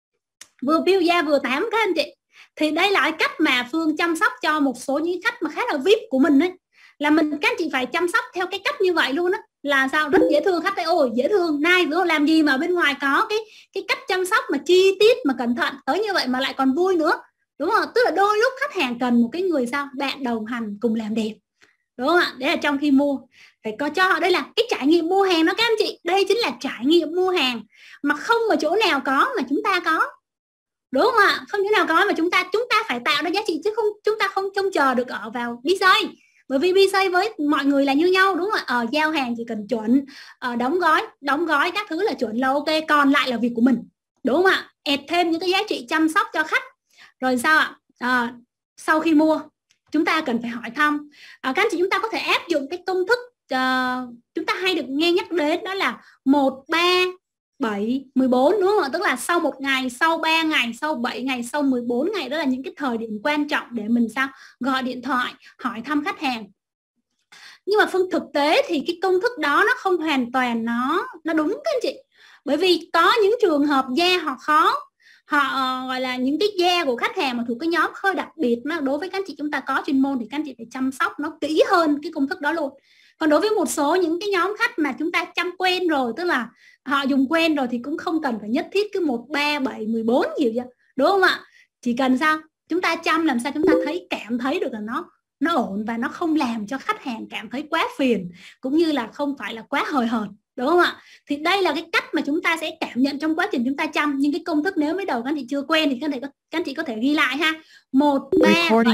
vừa peel da vừa tám các anh chị. Thì đây là cái cách mà Phương chăm sóc cho một số những khách mà khá là vi ai pi của mình ấy, là mình các anh chị phải chăm sóc theo cái cách như vậy luôn á. Là sao? Rất dễ thương, khách thấy ôi dễ thương, nice, đúng không? Làm gì mà bên ngoài có cái cái cách chăm sóc mà chi tiết mà cẩn thận tới như vậy mà lại còn vui nữa, đúng không? Tức là đôi lúc khách hàng cần một cái người sao bạn đồng hành cùng làm đẹp, đúng không ạ? Đấy là trong khi mua phải có cho họ, đây là cái trải nghiệm mua hàng đó các anh chị. Đây chính là trải nghiệm mua hàng mà không ở chỗ nào có mà chúng ta có, đúng không ạ? Không chỗ nào có mà chúng ta chúng ta phải tạo ra giá trị, chứ không chúng ta không trông chờ được ở vào bê xê. Bởi vì bê xê với mọi người là như nhau, đúng không ạ? Ờ, giao hàng chỉ cần chuẩn, ờ, đóng gói đóng gói các thứ là chuẩn là ok, còn lại là việc của mình, đúng không ạ? Add thêm những cái giá trị chăm sóc cho khách. Rồi sao ạ? À, sau khi mua chúng ta cần phải hỏi thăm. À, các anh chị chúng ta có thể áp dụng cái công thức uh, chúng ta hay được nghe nhắc đến, đó là một, ba, bảy, mười bốn, đúng không ạ? Tức là sau một ngày, sau ba ngày, sau bảy ngày, sau mười bốn ngày, đó là những cái thời điểm quan trọng để mình sao gọi điện thoại hỏi thăm khách hàng. Nhưng mà phương thực tế thì cái công thức đó nó không hoàn toàn nó nó đúng các anh chị. Bởi vì có những trường hợp da họ khó, họ uh, gọi là những cái da của khách hàng mà thuộc cái nhóm hơi đặc biệt, nó đối với các anh chị chúng ta có chuyên môn thì các anh chị phải chăm sóc nó kỹ hơn cái công thức đó luôn. Còn đối với một số những cái nhóm khách mà chúng ta chăm quen rồi, tức là họ dùng quen rồi, thì cũng không cần phải nhất thiết cứ một, ba, bảy, mười bốn nhiều chứ, đúng không ạ? Chỉ cần sao chúng ta chăm làm sao chúng ta thấy cảm thấy được là nó nó ổn và nó không làm cho khách hàng cảm thấy quá phiền, cũng như là không phải là quá hời hợt, đúng không ạ? Thì đây là cái cách mà chúng ta sẽ cảm nhận trong quá trình chúng ta chăm. Nhưng cái công thức nếu mới đầu các anh chị chưa quen thì các anh chị, các anh chị có thể ghi lại ha. một, ba, bảy,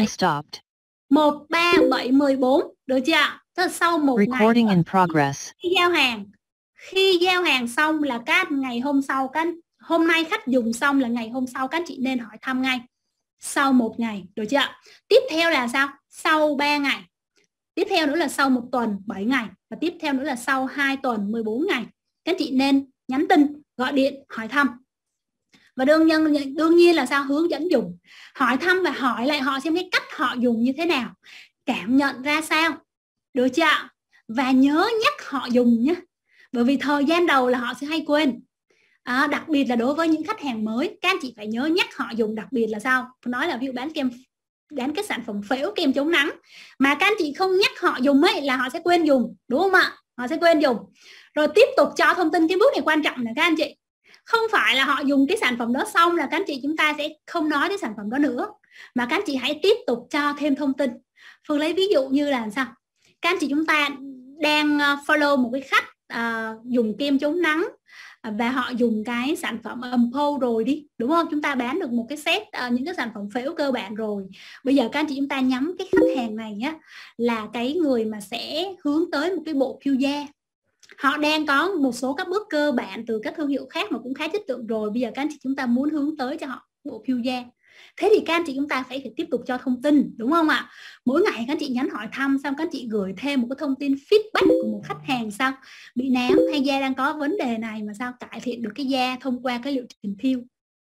một, ba, bảy, mười bốn, được chưa ạ? Tức là sau một Recording ngày in progress. khi giao hàng, khi giao hàng xong là các ngày hôm sau, các hôm nay khách dùng xong là ngày hôm sau các anh chị nên hỏi thăm ngay. Sau một ngày, được chưa ạ? Tiếp theo là sao? Sau ba ngày. Tiếp theo nữa là sau một tuần, bảy ngày. Và tiếp theo nữa là sau hai tuần, mười bốn ngày. Các chị nên nhắn tin, gọi điện, hỏi thăm. Và đương nhiên, đương nhiên là sao? Hướng dẫn dùng. Hỏi thăm và hỏi lại họ xem cái cách họ dùng như thế nào, cảm nhận ra sao, được chưa ạ? Và nhớ nhắc họ dùng nhé. Bởi vì thời gian đầu là họ sẽ hay quên. À, đặc biệt là đối với những khách hàng mới, các anh chị phải nhớ nhắc họ dùng. Đặc biệt là sao? Tôi nói là ví dụ bán kem, bán cái sản phẩm phễu kem chống nắng mà các anh chị không nhắc họ dùng ấy, là họ sẽ quên dùng, đúng không ạ? Họ sẽ quên dùng. Rồi tiếp tục cho thông tin. Cái bước này quan trọng nè các anh chị. Không phải là họ dùng cái sản phẩm đó xong là các anh chị chúng ta sẽ không nói đến sản phẩm đó nữa, mà các anh chị hãy tiếp tục cho thêm thông tin. Phương lấy ví dụ như là sao? Các anh chị chúng ta đang follow một cái khách uh, dùng kem chống nắng và họ dùng cái sản phẩm Ampoule rồi đi, đúng không? Chúng ta bán được một cái set uh, những cái sản phẩm phễu cơ bản rồi. Bây giờ các anh chị chúng ta nhắm cái khách hàng này á, là cái người mà sẽ hướng tới một cái bộ peel da. Họ đang có một số các bước cơ bản từ các thương hiệu khác mà cũng khá chất lượng rồi. Bây giờ các anh chị chúng ta muốn hướng tới cho họ bộ peel da. Thế thì các anh chị chúng ta phải, phải tiếp tục cho thông tin, đúng không ạ? Mỗi ngày các anh chị nhắn hỏi thăm, xong các anh chị gửi thêm một cái thông tin feedback của một khách hàng, sao bị nám hay da đang có vấn đề này mà sao cải thiện được cái da thông qua cái liệu trình peel.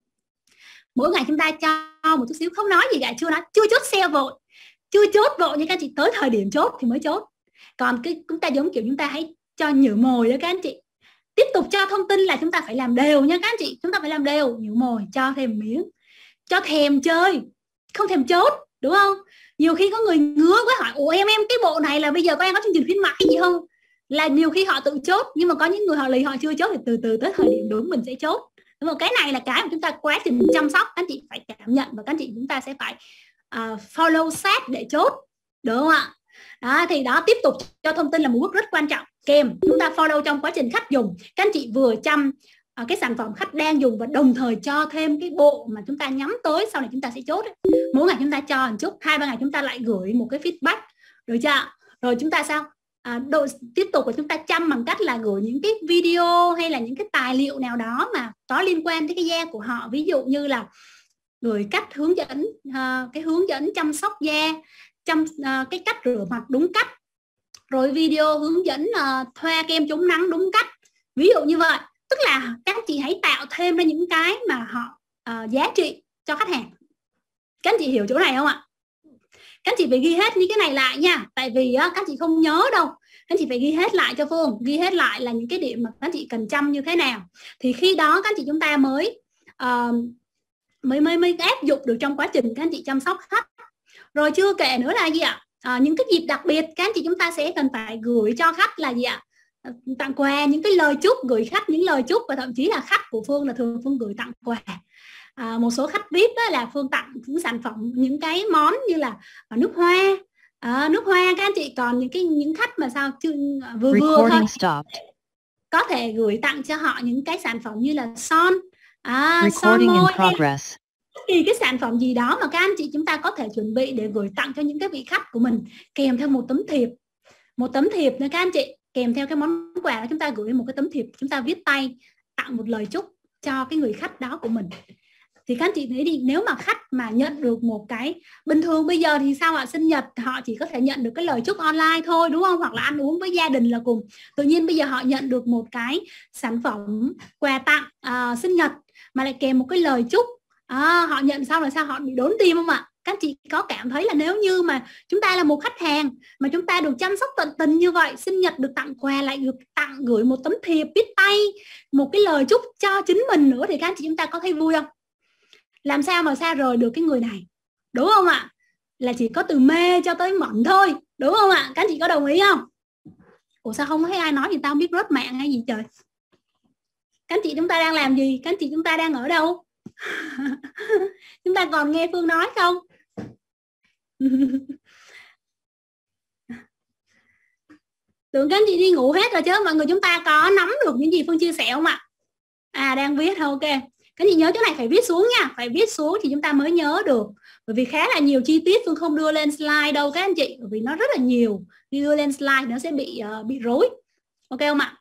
Mỗi ngày chúng ta cho một chút xíu, không nói gì cả, chưa nói, chưa chốt sale vội, chưa chốt vội, nhưng các anh chị tới thời điểm chốt thì mới chốt. Còn cái chúng ta giống kiểu chúng ta hãy cho nhử mồi đó các anh chị. Tiếp tục cho thông tin là chúng ta phải làm đều nha các anh chị. Chúng ta phải làm đều, nhử mồi, cho thêm miếng, cho thèm chơi, không thèm chốt, đúng không? Nhiều khi có người ngứa quá hỏi, ủa em em cái bộ này là bây giờ có em có chương trình khuyến mãi gì không? Là nhiều khi họ tự chốt, nhưng mà có những người họ lì họ chưa chốt thì từ từ tới thời điểm đúng mình sẽ chốt. Đúng không? Cái này là cái mà chúng ta quá trình chăm sóc các anh chị phải cảm nhận, và các anh chị chúng ta sẽ phải uh, follow sát để chốt, đúng không ạ? Đó, thì đó, tiếp tục cho thông tin là một bước rất quan trọng. Kèm chúng ta follow trong quá trình khách dùng, các anh chị vừa chăm uh, cái sản phẩm khách đang dùng và đồng thời cho thêm cái bộ mà chúng ta nhắm tới sau này chúng ta sẽ chốt ấy. Mỗi ngày chúng ta cho một chút, hai ba ngày chúng ta lại gửi một cái feedback, được chưa? Rồi chúng ta sao? À, độ, tiếp tục và chúng ta chăm bằng cách là gửi những cái video hay là những cái tài liệu nào đó mà có liên quan tới cái da của họ. Ví dụ như là gửi cách hướng dẫn, uh, cái hướng dẫn chăm sóc da, chăm uh, cái cách rửa mặt đúng cách, rồi video hướng dẫn uh, thoa kem chống nắng đúng cách, ví dụ như vậy. Tức là các anh chị hãy tạo thêm ra những cái mà họ uh, giá trị cho khách hàng. Các anh chị hiểu chỗ này không ạ? Các anh chị phải ghi hết những cái này lại nha. Tại vì uh, các anh chị không nhớ đâu. Các anh chị phải ghi hết lại cho Phương. Ghi hết lại là những cái điểm mà các anh chị cần chăm như thế nào. Thì khi đó các anh chị chúng ta mới uh, mới, mới, mới áp dụng được trong quá trình các anh chị chăm sóc khách. Rồi chưa kể nữa là gì ạ? À, những cái dịp đặc biệt các anh chị chúng ta sẽ cần phải gửi cho khách là gì ạ? À, tặng quà, những cái lời chúc, gửi khách những lời chúc. Và thậm chí là khách của Phương là thường Phương gửi tặng quà. À, một số khách vi ai pi đó là Phương tặng những sản phẩm, những cái món như là nước hoa, à, nước hoa các anh chị. Còn những cái những khách mà sao chưa, vừa vừa thôi, có thể gửi tặng cho họ những cái sản phẩm như là son, à, son môi, thì cái sản phẩm gì đó mà các anh chị chúng ta có thể chuẩn bị để gửi tặng cho những cái vị khách của mình, kèm theo một tấm thiệp, một tấm thiệp nữa các anh chị, kèm theo cái món quà đó chúng ta gửi một cái tấm thiệp, chúng ta viết tay tặng một lời chúc cho cái người khách đó của mình. Thì các anh chị thấy thì nếu mà khách mà nhận được một cái, bình thường bây giờ thì sao ạ, sinh nhật họ chỉ có thể nhận được cái lời chúc online thôi đúng không, hoặc là ăn uống với gia đình là cùng. Tự nhiên bây giờ họ nhận được một cái sản phẩm quà tặng à, sinh nhật mà lại kèm một cái lời chúc, à, họ nhận xong là sao, họ bị đốn tim không ạ? Các chị có cảm thấy là nếu như mà chúng ta là một khách hàng mà chúng ta được chăm sóc tận tình như vậy, sinh nhật được tặng quà, lại được tặng gửi một tấm thiệp viết tay, một cái lời chúc cho chính mình nữa, thì các anh chị chúng ta có thấy vui không? Làm sao mà xa rời được cái người này, đúng không ạ? Là chỉ có từ mê cho tới mẩn thôi, đúng không ạ? Các anh chị có đồng ý không? Ủa sao không thấy ai nói gì, tao không biết rớt mạng hay gì trời. Các anh chị chúng ta đang làm gì? Các anh chị chúng ta đang ở đâu? Chúng ta còn nghe Phương nói không? Tưởng các anh chị đi ngủ hết rồi chứ. Mọi người chúng ta có nắm được những gì Phương chia sẻ không ạ? À đang viết, ok. Các chị nhớ chỗ này phải viết xuống nha, phải viết xuống thì chúng ta mới nhớ được. Bởi vì khá là nhiều chi tiết Phương không đưa lên slide đâu các anh chị, bởi vì nó rất là nhiều, đi đưa lên slide nó sẽ bị uh, bị rối. Ok không ạ?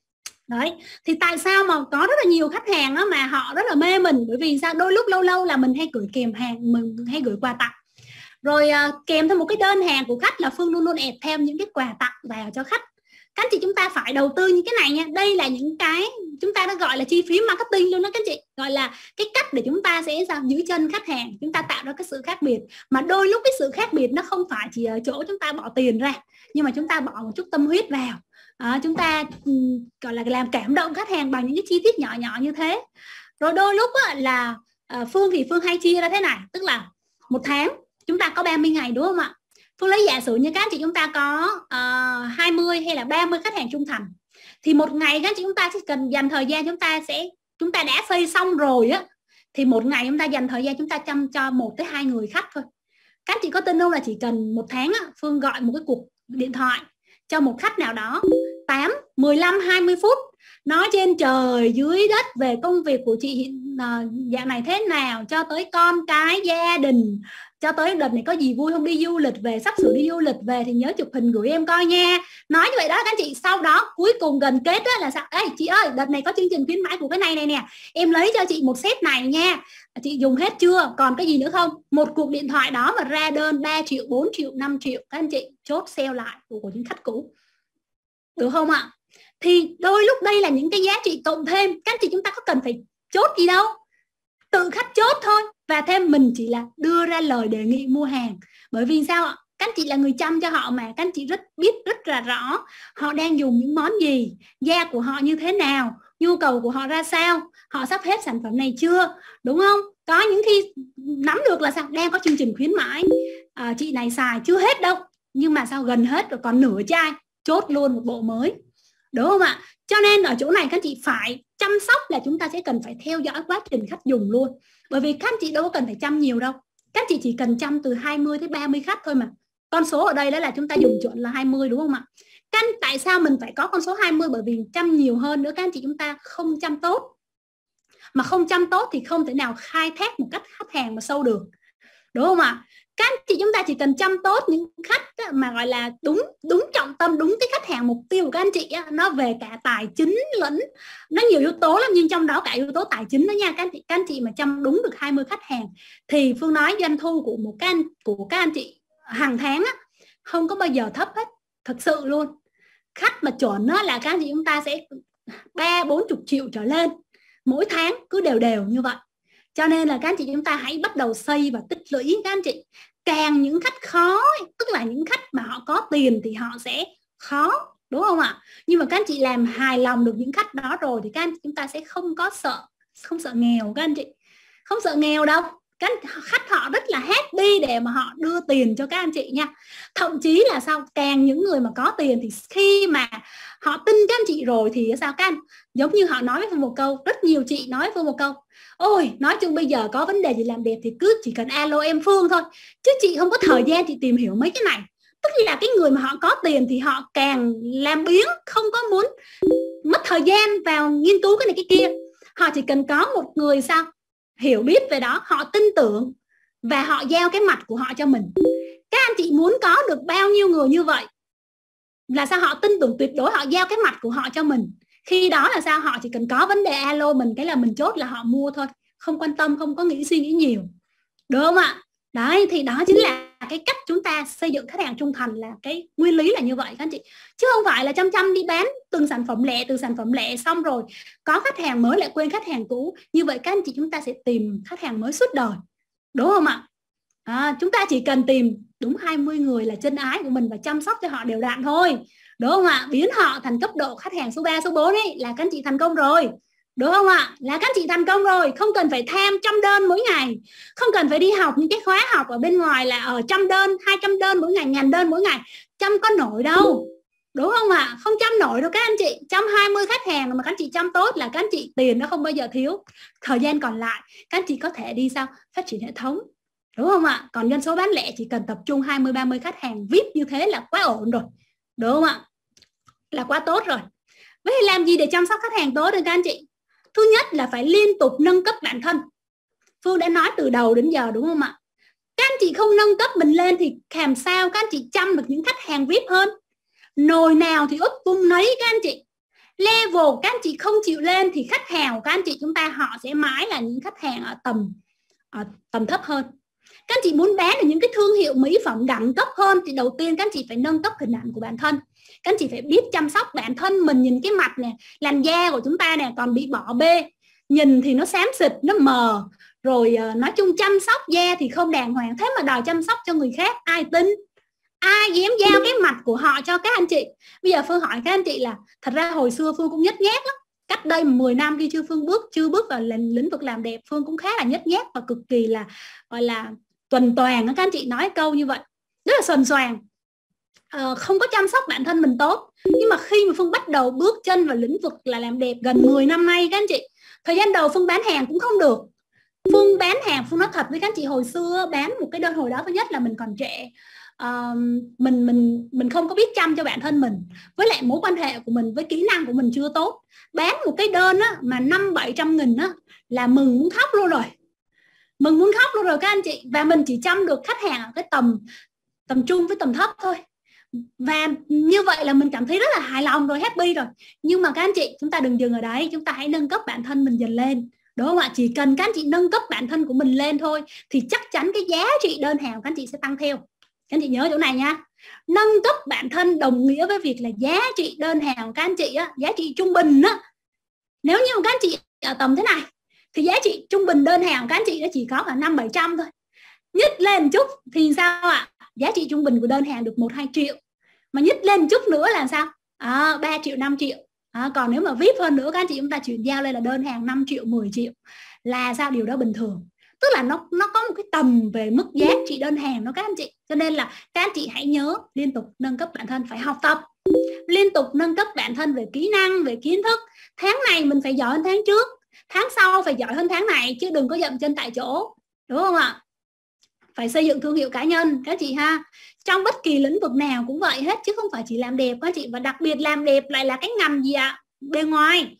Đấy, thì tại sao mà có rất là nhiều khách hàng đó mà họ rất là mê mình, bởi vì sao, đôi lúc lâu lâu là mình hay gửi kèm hàng, mình hay gửi quà tặng. Rồi uh, kèm theo một cái đơn hàng của khách là Phương luôn luôn ép thêm những cái quà tặng vào cho khách. Các anh chị chúng ta phải đầu tư như cái này nha. Đây là những cái chúng ta đã gọi là chi phí marketing luôn đó các anh chị. Gọi là cái cách để chúng ta sẽ sao giữ chân khách hàng, chúng ta tạo ra cái sự khác biệt. Mà đôi lúc cái sự khác biệt nó không phải chỉ ở chỗ chúng ta bỏ tiền ra, nhưng mà chúng ta bỏ một chút tâm huyết vào. À, chúng ta um, gọi là làm cảm động khách hàng bằng những cái chi tiết nhỏ nhỏ như thế. Rồi đôi lúc á, là uh, Phương thì Phương hay chia ra thế này, tức là một tháng chúng ta có ba mươi ngày đúng không ạ? Phương lấy giả sử như các anh chị chúng ta có uh, hai mươi hay là ba mươi khách hàng trung thành, thì một ngày các anh chị chúng ta chỉ cần dành thời gian, chúng ta sẽ chúng ta đã xây xong rồi á, thì một ngày chúng ta dành thời gian chúng ta chăm cho một tới hai người khách thôi. Các anh chị có tin không, là chỉ cần một tháng á, Phương gọi một cái cuộc điện thoại cho một khách nào đó tám, mười lăm, hai mươi phút, nói trên trời dưới đất về công việc của chị hiện uh, dạng này thế nào, cho tới con cái gia đình, cho tới đợt này có gì vui không, đi du lịch về, sắp sửa đi du lịch về thì nhớ chụp hình gửi em coi nha. Nói như vậy đó các anh chị. Sau đó cuối cùng gần kết đó là sao, ê chị ơi đợt này có chương trình khuyến mãi của cái này này nè, em lấy cho chị một set này nha, chị dùng hết chưa, còn cái gì nữa không? Một cuộc điện thoại đó mà ra đơn ba triệu, bốn triệu, năm triệu, các anh chị chốt sale lại của những khách cũ, được không ạ? Thì đôi lúc đây là những cái giá trị cộng thêm, các anh chị chúng ta có cần phải chốt gì đâu, tự khách chốt thôi. Và thêm mình chỉ là đưa ra lời đề nghị mua hàng. Bởi vì sao ạ? Các anh chị là người chăm cho họ mà, các anh chị rất biết rất là rõ họ đang dùng những món gì, da của họ như thế nào, nhu cầu của họ ra sao, họ sắp hết sản phẩm này chưa, đúng không? Có những khi nắm được là sao, đang có chương trình khuyến mãi, à, chị này xài chưa hết đâu, nhưng mà sao gần hết rồi còn nửa chai, chốt luôn một bộ mới, đúng không ạ? Cho nên ở chỗ này các anh chị phải chăm sóc là chúng ta sẽ cần phải theo dõi quá trình khách dùng luôn. Bởi vì các anh chị đâu có cần phải chăm nhiều đâu, các anh chị chỉ cần chăm từ hai mươi tới ba mươi khách thôi mà. Con số ở đây đó là chúng ta dùng chuẩn là hai mươi, đúng không ạ? Các anh, tại sao mình phải có con số hai mươi? Bởi vì chăm nhiều hơn nữa các anh chị chúng ta không chăm tốt. Mà không chăm tốt thì không thể nào khai thác một cách khách hàng mà sâu được, đúng không ạ? Các anh chị chúng ta chỉ cần chăm tốt những khách mà gọi là đúng đúng trọng tâm, đúng cái khách hàng mục tiêu của các anh chị á, nó về cả tài chính lẫn nó nhiều yếu tố lắm, nhưng trong đó cả yếu tố tài chính đó nha các anh chị. Các anh chị mà chăm đúng được hai mươi khách hàng thì Phương nói doanh thu của một các anh của các anh chị hàng tháng á, không có bao giờ thấp hết, thật sự luôn. Khách mà chuẩn á, là các anh chị chúng ta sẽ ba bốn chục triệu trở lên mỗi tháng, cứ đều đều như vậy. Cho nên là các anh chị chúng ta hãy bắt đầu xây và tích lũy các anh chị. Càng những khách khó, tức là những khách mà họ có tiền thì họ sẽ khó, đúng không ạ? Nhưng mà các anh chị làm hài lòng được những khách đó rồi thì các anh chị chúng ta sẽ không có sợ, không sợ nghèo các anh chị. Không sợ nghèo đâu. Các khách họ rất là happy để mà họ đưa tiền cho các anh chị nha. Thậm chí là sao, càng những người mà có tiền thì khi mà họ tin các anh chị rồi thì sao các anh, giống như họ nói với Phương một câu, rất nhiều chị nói với Phương một câu: ôi nói chung bây giờ có vấn đề gì làm đẹp thì cứ chỉ cần alo em Phương thôi, chứ chị không có thời gian chị tìm hiểu mấy cái này. Tức là cái người mà họ có tiền thì họ càng làm biếng, không có muốn mất thời gian vào nghiên cứu cái này cái kia. Họ chỉ cần có một người sao hiểu biết về đó, họ tin tưởng và họ giao cái mặt của họ cho mình. Các anh chị muốn có được bao nhiêu người như vậy là sao, họ tin tưởng tuyệt đối, họ giao cái mặt của họ cho mình. Khi đó là sao, họ chỉ cần có vấn đề alo mình cái là mình chốt là họ mua thôi, không quan tâm, không có nghĩ suy nghĩ nhiều, được không ạ? Đấy, thì đó chính là cái cách chúng ta xây dựng khách hàng trung thành, là cái nguyên lý là như vậy các anh chị, chứ không phải là chăm chăm đi bán từng sản phẩm lẻ, từng sản phẩm lẻ xong rồi có khách hàng mới lại quên khách hàng cũ. Như vậy các anh chị chúng ta sẽ tìm khách hàng mới suốt đời, đúng không ạ? À, chúng ta chỉ cần tìm đúng hai mươi người là chân ái của mình và chăm sóc cho họ đều đặn thôi, đúng không ạ? Biến họ thành cấp độ khách hàng số ba, số bốn ấy là các anh chị thành công rồi, đúng không ạ? Là các anh chị thành công rồi, không cần phải tham trăm đơn mỗi ngày, không cần phải đi học những cái khóa học ở bên ngoài là ở trăm đơn, hai trăm đơn mỗi ngày, ngàn đơn mỗi ngày, chăm có nổi đâu, đúng không ạ? Không chăm nổi đâu các anh chị. Chăm hai mươi khách hàng mà các anh chị chăm tốt là các anh chị tiền nó không bao giờ thiếu. Thời gian còn lại các anh chị có thể đi sao? Phát triển hệ thống, đúng không ạ? Còn doanh số bán lẻ chỉ cần tập trung hai mươi ba mươi khách hàng vê i pê như thế là quá ổn rồi, đúng không ạ? Là quá tốt rồi. Vậy thì làm gì để chăm sóc khách hàng tốt được các anh chị? Thứ nhất là phải liên tục nâng cấp bản thân. Phương đã nói từ đầu đến giờ, đúng không ạ? Các anh chị không nâng cấp mình lên thì làm sao các anh chị chăm được những khách hàng vê i pê hơn? Nồi nào thì úp vung nấy các anh chị. Level các anh chị không chịu lên thì khách hàng của các anh chị chúng ta họ sẽ mãi là những khách hàng ở tầm ở tầm thấp hơn. Các anh chị muốn bán được những cái thương hiệu mỹ phẩm đẳng cấp hơn thì đầu tiên các anh chị phải nâng cấp hình ảnh của bản thân. Các anh chị phải biết chăm sóc bản thân mình. Nhìn cái mặt nè, làn da của chúng ta nè còn bị bỏ bê, nhìn thì nó xám xịt, nó mờ, rồi nói chung chăm sóc da thì không đàng hoàng, thế mà đòi chăm sóc cho người khác, ai tin? Ai dám giao cái mặt của họ cho các anh chị? Bây giờ Phương hỏi các anh chị là thật ra hồi xưa Phương cũng nhếch nhác lắm. Cách đây mười năm khi chưa Phương bước chưa bước vào lĩnh vực làm đẹp, Phương cũng khá là nhếch nhác và cực kỳ là gọi là tuần toàn. Các anh chị nói câu như vậy rất là xuềnh xoàng, ờ, không có chăm sóc bản thân mình tốt. Nhưng mà khi mà Phương bắt đầu bước chân vào lĩnh vực là làm đẹp gần mười năm nay các anh chị, thời gian đầu Phương bán hàng cũng không được. Phương bán hàng, Phương nói thật với các anh chị, hồi xưa bán một cái đơn, hồi đó thứ nhất là mình còn trẻ, uh, mình mình mình không có biết chăm cho bản thân mình, với lại mối quan hệ của mình với kỹ năng của mình chưa tốt. Bán một cái đơn á, mà năm bảy trăm nghìn á, là mừng muốn khóc luôn rồi, mừng muốn khóc luôn rồi các anh chị. Và mình chỉ chăm được khách hàng ở cái tầm tầm trung với tầm thấp thôi, và như vậy là mình cảm thấy rất là hài lòng rồi, happy rồi. Nhưng mà các anh chị, chúng ta đừng dừng ở đấy, chúng ta hãy nâng cấp bản thân mình dần lên, đúng không ạ? Chỉ cần các anh chị nâng cấp bản thân của mình lên thôi thì chắc chắn cái giá trị đơn hàng các anh chị sẽ tăng theo. Các anh chị nhớ chỗ này nha. Nâng cấp bản thân đồng nghĩa với việc là giá trị đơn hàng các anh chị á, giá trị trung bình á, nếu như các anh chị ở tầm thế này thì giá trị trung bình đơn hàng các anh chị nó chỉ có khoảng năm bảy trăm thôi. Nhích lên chút thì sao ạ? Giá trị trung bình của đơn hàng được một hai triệu. Mà nhích lên chút nữa là sao? À, ba triệu, năm triệu. À, còn nếu mà vê i pê hơn nữa các anh chị chúng ta chuyển giao lên là đơn hàng năm triệu, mười triệu là sao? Điều đó bình thường. Tức là nó nó có một cái tầm về mức giá trị đơn hàng đó các anh chị. Cho nên là các anh chị hãy nhớ liên tục nâng cấp bản thân, phải học tập, liên tục nâng cấp bản thân về kỹ năng, về kiến thức. Tháng này mình phải giỏi hơn tháng trước, tháng sau phải giỏi hơn tháng này, chứ đừng có dậm chân tại chỗ, đúng không ạ? Phải xây dựng thương hiệu cá nhân các chị ha. Trong bất kỳ lĩnh vực nào cũng vậy hết, chứ không phải chỉ làm đẹp các chị. Và đặc biệt làm đẹp lại là cái ngành gì ạ? Bề ngoài.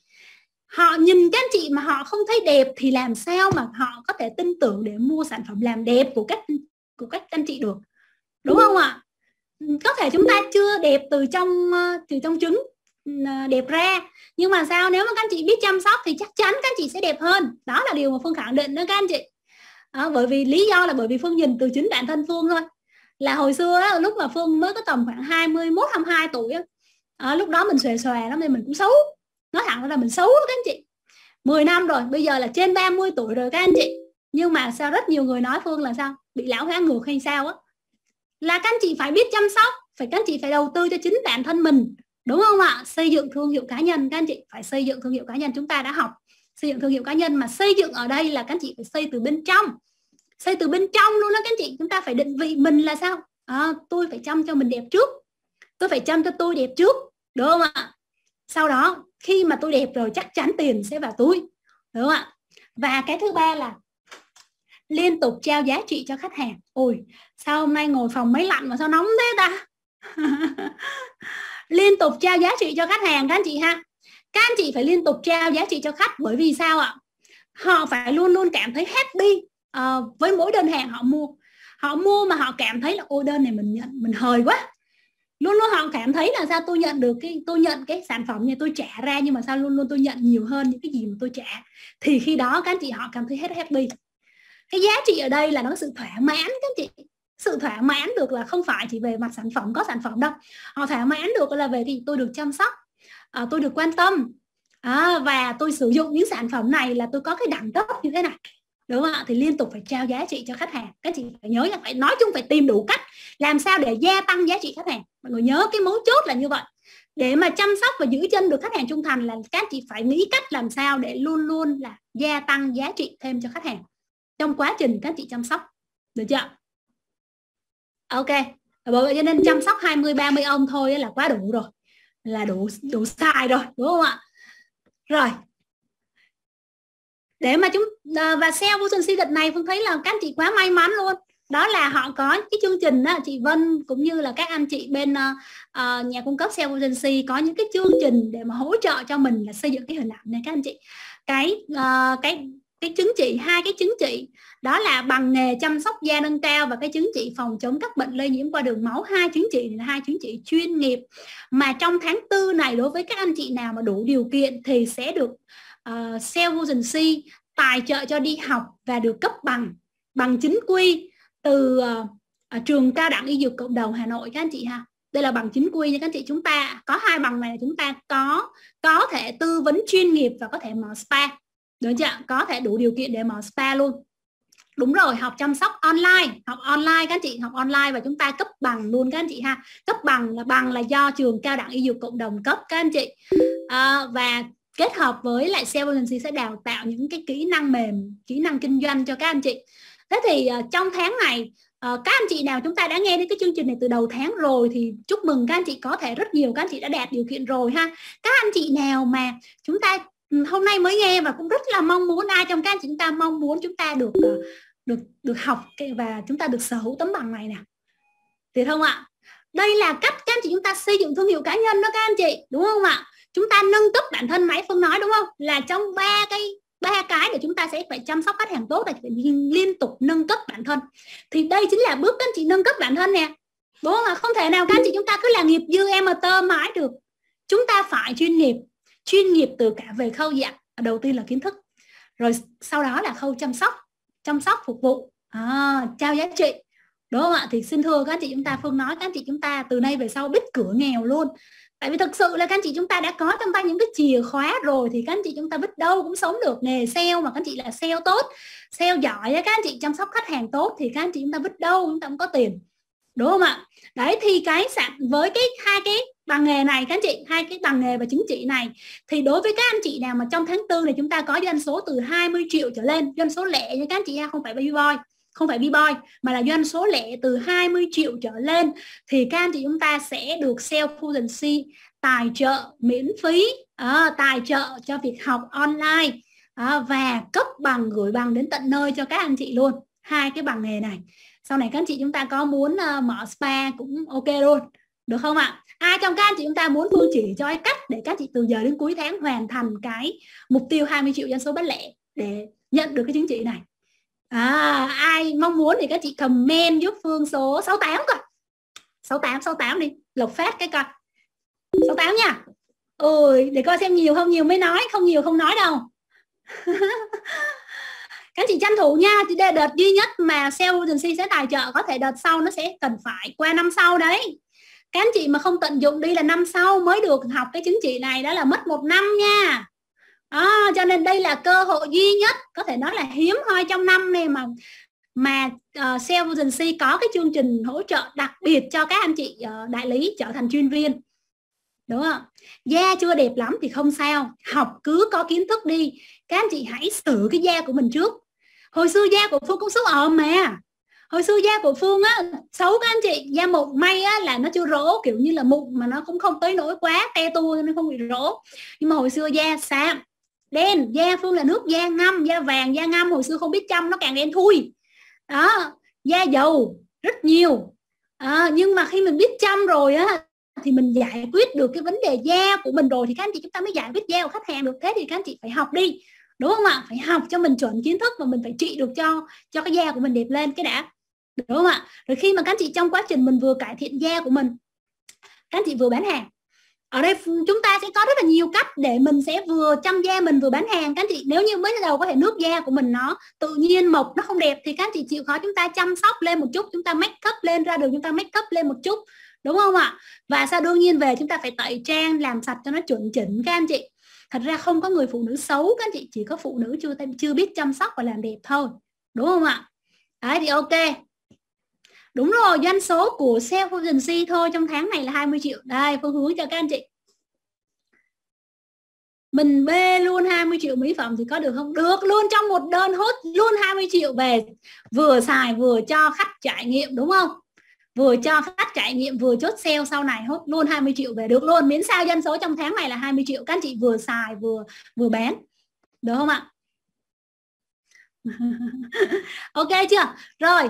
Họ nhìn các anh chị mà họ không thấy đẹp thì làm sao mà họ có thể tin tưởng để mua sản phẩm làm đẹp của các của các anh chị được, đúng không ạ? Có thể chúng ta chưa đẹp từ trong từ trong trứng đẹp ra, nhưng mà sao, nếu mà các anh chị biết chăm sóc thì chắc chắn các anh chị sẽ đẹp hơn. Đó là điều mà Phương khẳng định đó các anh chị. À, bởi vì lý do là bởi vì Phương nhìn từ chính bản thân Phương thôi. Là hồi xưa á, lúc mà Phương mới có tầm khoảng hai mươi mốt, hai mươi hai tuổi á, à, lúc đó mình xòe xòe lắm nên mình cũng xấu. Nói thẳng là mình xấu đó các anh chị. Mười năm rồi, bây giờ là trên ba mươi tuổi rồi các anh chị. Nhưng mà sao rất nhiều người nói Phương là sao? Bị lão hóa ngược hay sao á? Là các anh chị phải biết chăm sóc, phải các anh chị phải đầu tư cho chính bản thân mình, đúng không ạ? Xây dựng thương hiệu cá nhân, các anh chị phải xây dựng thương hiệu cá nhân. Chúng ta đã học xây dựng thương hiệu cá nhân, mà xây dựng ở đây là các anh chị phải xây từ bên trong, xây từ bên trong luôn đó các anh chị. Chúng ta phải định vị mình là sao? À, tôi phải chăm cho mình đẹp trước, tôi phải chăm cho tôi đẹp trước, đúng không ạ? Sau đó khi mà tôi đẹp rồi chắc chắn tiền sẽ vào túi, đúng không ạ? Và cái thứ ba là liên tục trao giá trị cho khách hàng. Ôi, sao hôm nay ngồi phòng máy lạnh mà sao nóng thế ta? Liên tục trao giá trị cho khách hàng các anh chị ha. Các anh chị phải liên tục trao giá trị cho khách, bởi vì sao ạ? Họ phải luôn luôn cảm thấy happy uh, với mỗi đơn hàng họ mua. Họ mua mà họ cảm thấy là ôi đơn này mình nhận mình hời quá, Luôn luôn họ cảm thấy là sao tôi nhận được cái tôi nhận cái sản phẩm này tôi trả ra, nhưng mà sao luôn luôn tôi nhận nhiều hơn những cái gì mà tôi trả. Thì khi đó các anh chị họ cảm thấy hết happy. Cái giá trị ở đây là nó sự thỏa mãn các anh chị. Sự thỏa mãn được là không phải chỉ về mặt sản phẩm, có sản phẩm đâu. Họ thỏa mãn được là về thì tôi được chăm sóc, à, tôi được quan tâm, à, và tôi sử dụng những sản phẩm này là tôi có cái đẳng cấp như thế này, đúng không ạ? Thì liên tục phải trao giá trị cho khách hàng. Các chị phải nhớ là phải nói chung phải tìm đủ cách làm sao để gia tăng giá trị khách hàng. Mọi người nhớ cái mấu chốt là như vậy. Để mà chăm sóc và giữ chân được khách hàng trung thành là các chị phải nghĩ cách làm sao để luôn luôn là gia tăng giá trị thêm cho khách hàng trong quá trình các chị chăm sóc, được chưa? Ok, bởi vậy cho nên chăm sóc hai mươi ba mươi ông thôi là quá đủ rồi, là đủ đủ xài rồi, đúng không ạ? Rồi, để mà chúng và sale agency đợt này Phương thấy là các anh chị quá may mắn luôn, đó là họ có cái chương trình đó, chị Vân cũng như là các anh chị bên uh, uh, nhà cung cấp sale agency có những cái chương trình để mà hỗ trợ cho mình là xây dựng cái hình ảnh này các anh chị. Cái uh, cái cái chứng chỉ, hai cái chứng chỉ đó là bằng nghề chăm sóc da nâng cao và cái chứng chỉ phòng chống các bệnh lây nhiễm qua đường máu. Hai chứng chỉ này là hai chứng chỉ chuyên nghiệp mà trong tháng tư này đối với các anh chị nào mà đủ điều kiện thì sẽ được uh, sale agency tài trợ cho đi học và được cấp bằng bằng chính quy từ uh, trường cao đẳng y dược cộng đồng Hà Nội các anh chị ha. Đây là bằng chính quy nha các anh chị. Chúng ta có hai bằng này, chúng ta có có thể tư vấn chuyên nghiệp và có thể mở spa, được chưa? Có thể đủ điều kiện để mở spa luôn. Đúng rồi, học chăm sóc online, học online các anh chị, học online và chúng ta cấp bằng luôn các anh chị ha. Cấp bằng là bằng là do trường cao đẳng y dược cộng đồng cấp các anh chị. À, và kết hợp với lại sale agency sẽ đào tạo những cái kỹ năng mềm, kỹ năng kinh doanh cho các anh chị. Thế thì uh, trong tháng này uh, các anh chị nào chúng ta đã nghe đến cái chương trình này từ đầu tháng rồi thì chúc mừng các anh chị, có thể rất nhiều các anh chị đã đạt điều kiện rồi ha. Các anh chị nào mà chúng ta hôm nay mới nghe và cũng rất là mong muốn, ai trong các anh chị chúng ta mong muốn chúng ta được uh, được được học và chúng ta được sở hữu tấm bằng này nè, thì không ạ? Đây là cách các anh chị chúng ta xây dựng thương hiệu cá nhân đó các anh chị, đúng không ạ? Chúng ta nâng cấp bản thân, nãy Phương nói đúng không, là trong ba cái ba cái để chúng ta sẽ phải chăm sóc khách hàng tốt là phải liên tục nâng cấp bản thân. Thì đây chính là bước các anh chị nâng cấp bản thân nè, đúng không ạ? Không thể nào các anh chị chúng ta cứ là nghiệp dư amateur mãi được. Chúng ta phải chuyên nghiệp, chuyên nghiệp từ cả về khâu dạng đầu tiên là kiến thức, rồi sau đó là khâu chăm sóc, chăm sóc phục vụ, à, trao giá trị, đúng không ạ? Thì xin thưa các anh chị chúng ta, Phương nói các anh chị chúng ta từ nay về sau biết cửa nghèo luôn. Tại vì thực sự là các anh chị chúng ta đã có trong tay những cái chìa khóa rồi thì các anh chị chúng ta biết đâu cũng sống được nghề sale, mà các anh chị là sale tốt, sale giỏi, các anh chị chăm sóc khách hàng tốt thì các anh chị chúng ta biết đâu chúng ta cũng có tiền, đúng không ạ? Đấy thì cái sản với cái hai cái bằng nghề này các anh chị, hai cái bằng nghề và chứng chỉ này thì đối với các anh chị nào mà trong tháng tư này chúng ta có doanh số từ hai mươi triệu trở lên, doanh số lẻ như các anh chị ha, không phải baby boy, không phải B-boy mà là doanh số lẻ từ hai mươi triệu trở lên thì các anh chị chúng ta sẽ được sale agency tài trợ miễn phí, à, tài trợ cho việc học online, à, và cấp bằng, gửi bằng đến tận nơi cho các anh chị luôn. Hai cái bằng nghề này sau này các anh chị chúng ta có muốn uh, mở spa cũng ok luôn, được không ạ? Ai trong các anh chị chúng ta muốn Phương chỉ cho cái cách để các chị từ giờ đến cuối tháng hoàn thành cái mục tiêu hai mươi triệu doanh số bán lẻ để nhận được cái chứng chỉ này? À, ai mong muốn thì các chị comment giúp Phương số sáu tám coi. sáu tám sáu tám đi, Lộc Phát cái coi. sáu tám nha. Ôi, để coi xem nhiều không, nhiều mới nói, không nhiều không nói đâu. Các chị tranh thủ nha, thì đây là đợt duy nhất mà sale agency sẽ tài trợ, có thể đợt sau nó sẽ cần phải qua năm sau đấy. Các anh chị mà không tận dụng đi là năm sau mới được học cái chứng chỉ này, đó là mất một năm nha. À, cho nên đây là cơ hội duy nhất, có thể nói là hiếm hoi trong năm này mà mà uh, sale agency có cái chương trình hỗ trợ đặc biệt cho các anh chị uh, đại lý trở thành chuyên viên, đúng không? Da chưa đẹp lắm thì không sao, học cứ có kiến thức đi. Các anh chị hãy xử cái da của mình trước. Hồi xưa da của Phương cũng xấu ồm mà. Hồi xưa da của Phương á xấu các anh chị, da mụn, may á là nó chưa rỗ, kiểu như là mụn mà nó cũng không tới nỗi quá te tua nên không bị rỗ. Nhưng mà hồi xưa da xám, đen, da Phương là nước da ngâm, da vàng, da ngâm, hồi xưa không biết chăm nó càng đen thui. Đó, da dầu rất nhiều. À, nhưng mà khi mình biết chăm rồi á thì mình giải quyết được cái vấn đề da của mình rồi thì các anh chị chúng ta mới giải quyết da của khách hàng được. Thế thì các anh chị phải học đi, đúng không ạ? Phải học cho mình chuẩn kiến thức và mình phải trị được cho cho cái da của mình đẹp lên cái đã, đúng không ạ? Rồi khi mà các anh chị trong quá trình mình vừa cải thiện da của mình, các anh chị vừa bán hàng. Ở đây chúng ta sẽ có rất là nhiều cách để mình sẽ vừa chăm da mình vừa bán hàng các anh chị. Nếu như mới đầu có thể nước da của mình nó tự nhiên mộc, nó không đẹp thì các anh chị chịu khó chúng ta chăm sóc lên một chút, chúng ta make up lên, ra đường chúng ta make up lên một chút, đúng không ạ? Và sau đương nhiên về chúng ta phải tẩy trang, làm sạch cho nó chuẩn chỉnh các anh chị. Thật ra không có người phụ nữ xấu các anh chị, chỉ có phụ nữ chưa chưa biết chăm sóc và làm đẹp thôi, đúng không ạ? Đấy thì ok. Đúng rồi, doanh số của Self Agency thôi trong tháng này là hai mươi triệu. Đây, Phương hướng cho các anh chị. Mình bê luôn hai mươi triệu mỹ phẩm thì có được không? Được luôn, trong một đơn hốt luôn hai mươi triệu về. Vừa xài vừa cho khách trải nghiệm, đúng không? Vừa cho khách trải nghiệm vừa chốt sale sau này hốt luôn hai mươi triệu về, được luôn. Miễn sao doanh số trong tháng này là hai mươi triệu, các anh chị vừa xài vừa vừa bán, được không ạ? Ok chưa? Rồi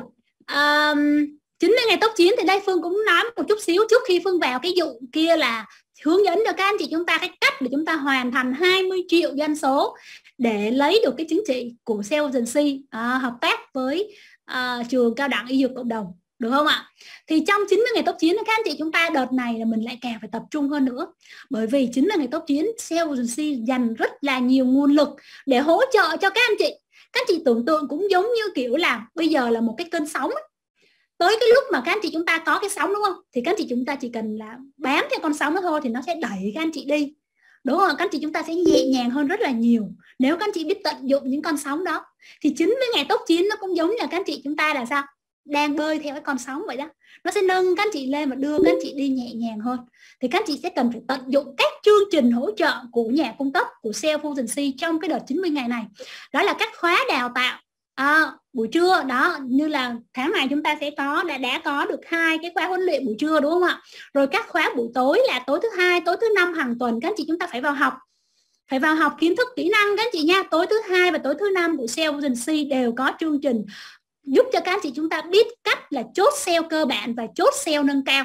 um, chín mươi ngày top chín thì đây Phương cũng nói một chút xíu trước khi Phương vào cái vụ kia là hướng dẫn cho các anh chị chúng ta cái cách để chúng ta hoàn thành hai mươi triệu doanh số để lấy được cái chứng chỉ của Self Agency, à, hợp tác với à, trường cao đẳng y dược cộng đồng, được không ạ? Thì trong chín mươi ngày top chín các anh chị chúng ta đợt này là mình lại càng phải tập trung hơn nữa, bởi vì chín mươi ngày top chín Self Agency dành rất là nhiều nguồn lực để hỗ trợ cho các anh chị. Các anh chị tưởng tượng cũng giống như kiểu là bây giờ là một cái cơn sóng ấy. Tới cái lúc mà các anh chị chúng ta có cái sóng, đúng không? Thì các anh chị chúng ta chỉ cần là bám theo con sóng đó thôi thì nó sẽ đẩy các anh chị đi. Đúng không? Các anh chị chúng ta sẽ nhẹ nhàng hơn rất là nhiều nếu các anh chị biết tận dụng những con sóng đó. Thì chín mươi ngày top chín nó cũng giống như là các anh chị chúng ta là sao? Đang bơi theo cái con sóng vậy đó. Nó sẽ nâng các anh chị lên và đưa các anh chị đi nhẹ nhàng hơn. Thì các anh chị sẽ cần phải tận dụng các chương trình hỗ trợ của nhà cung cấp, của Self Agency trong cái đợt chín mươi ngày này. Đó là các khóa đào tạo à, buổi trưa đó, như là tháng này chúng ta sẽ có đã đã có được hai cái khóa huấn luyện buổi trưa, đúng không ạ? Rồi các khóa buổi tối là tối thứ hai, tối thứ năm hàng tuần các anh chị chúng ta phải vào học, phải vào học kiến thức kỹ năng các anh chị nha. Tối thứ hai và tối thứ năm của Self Agency đều có chương trình giúp cho các anh chị chúng ta biết cách là chốt sale cơ bản và chốt sale nâng cao.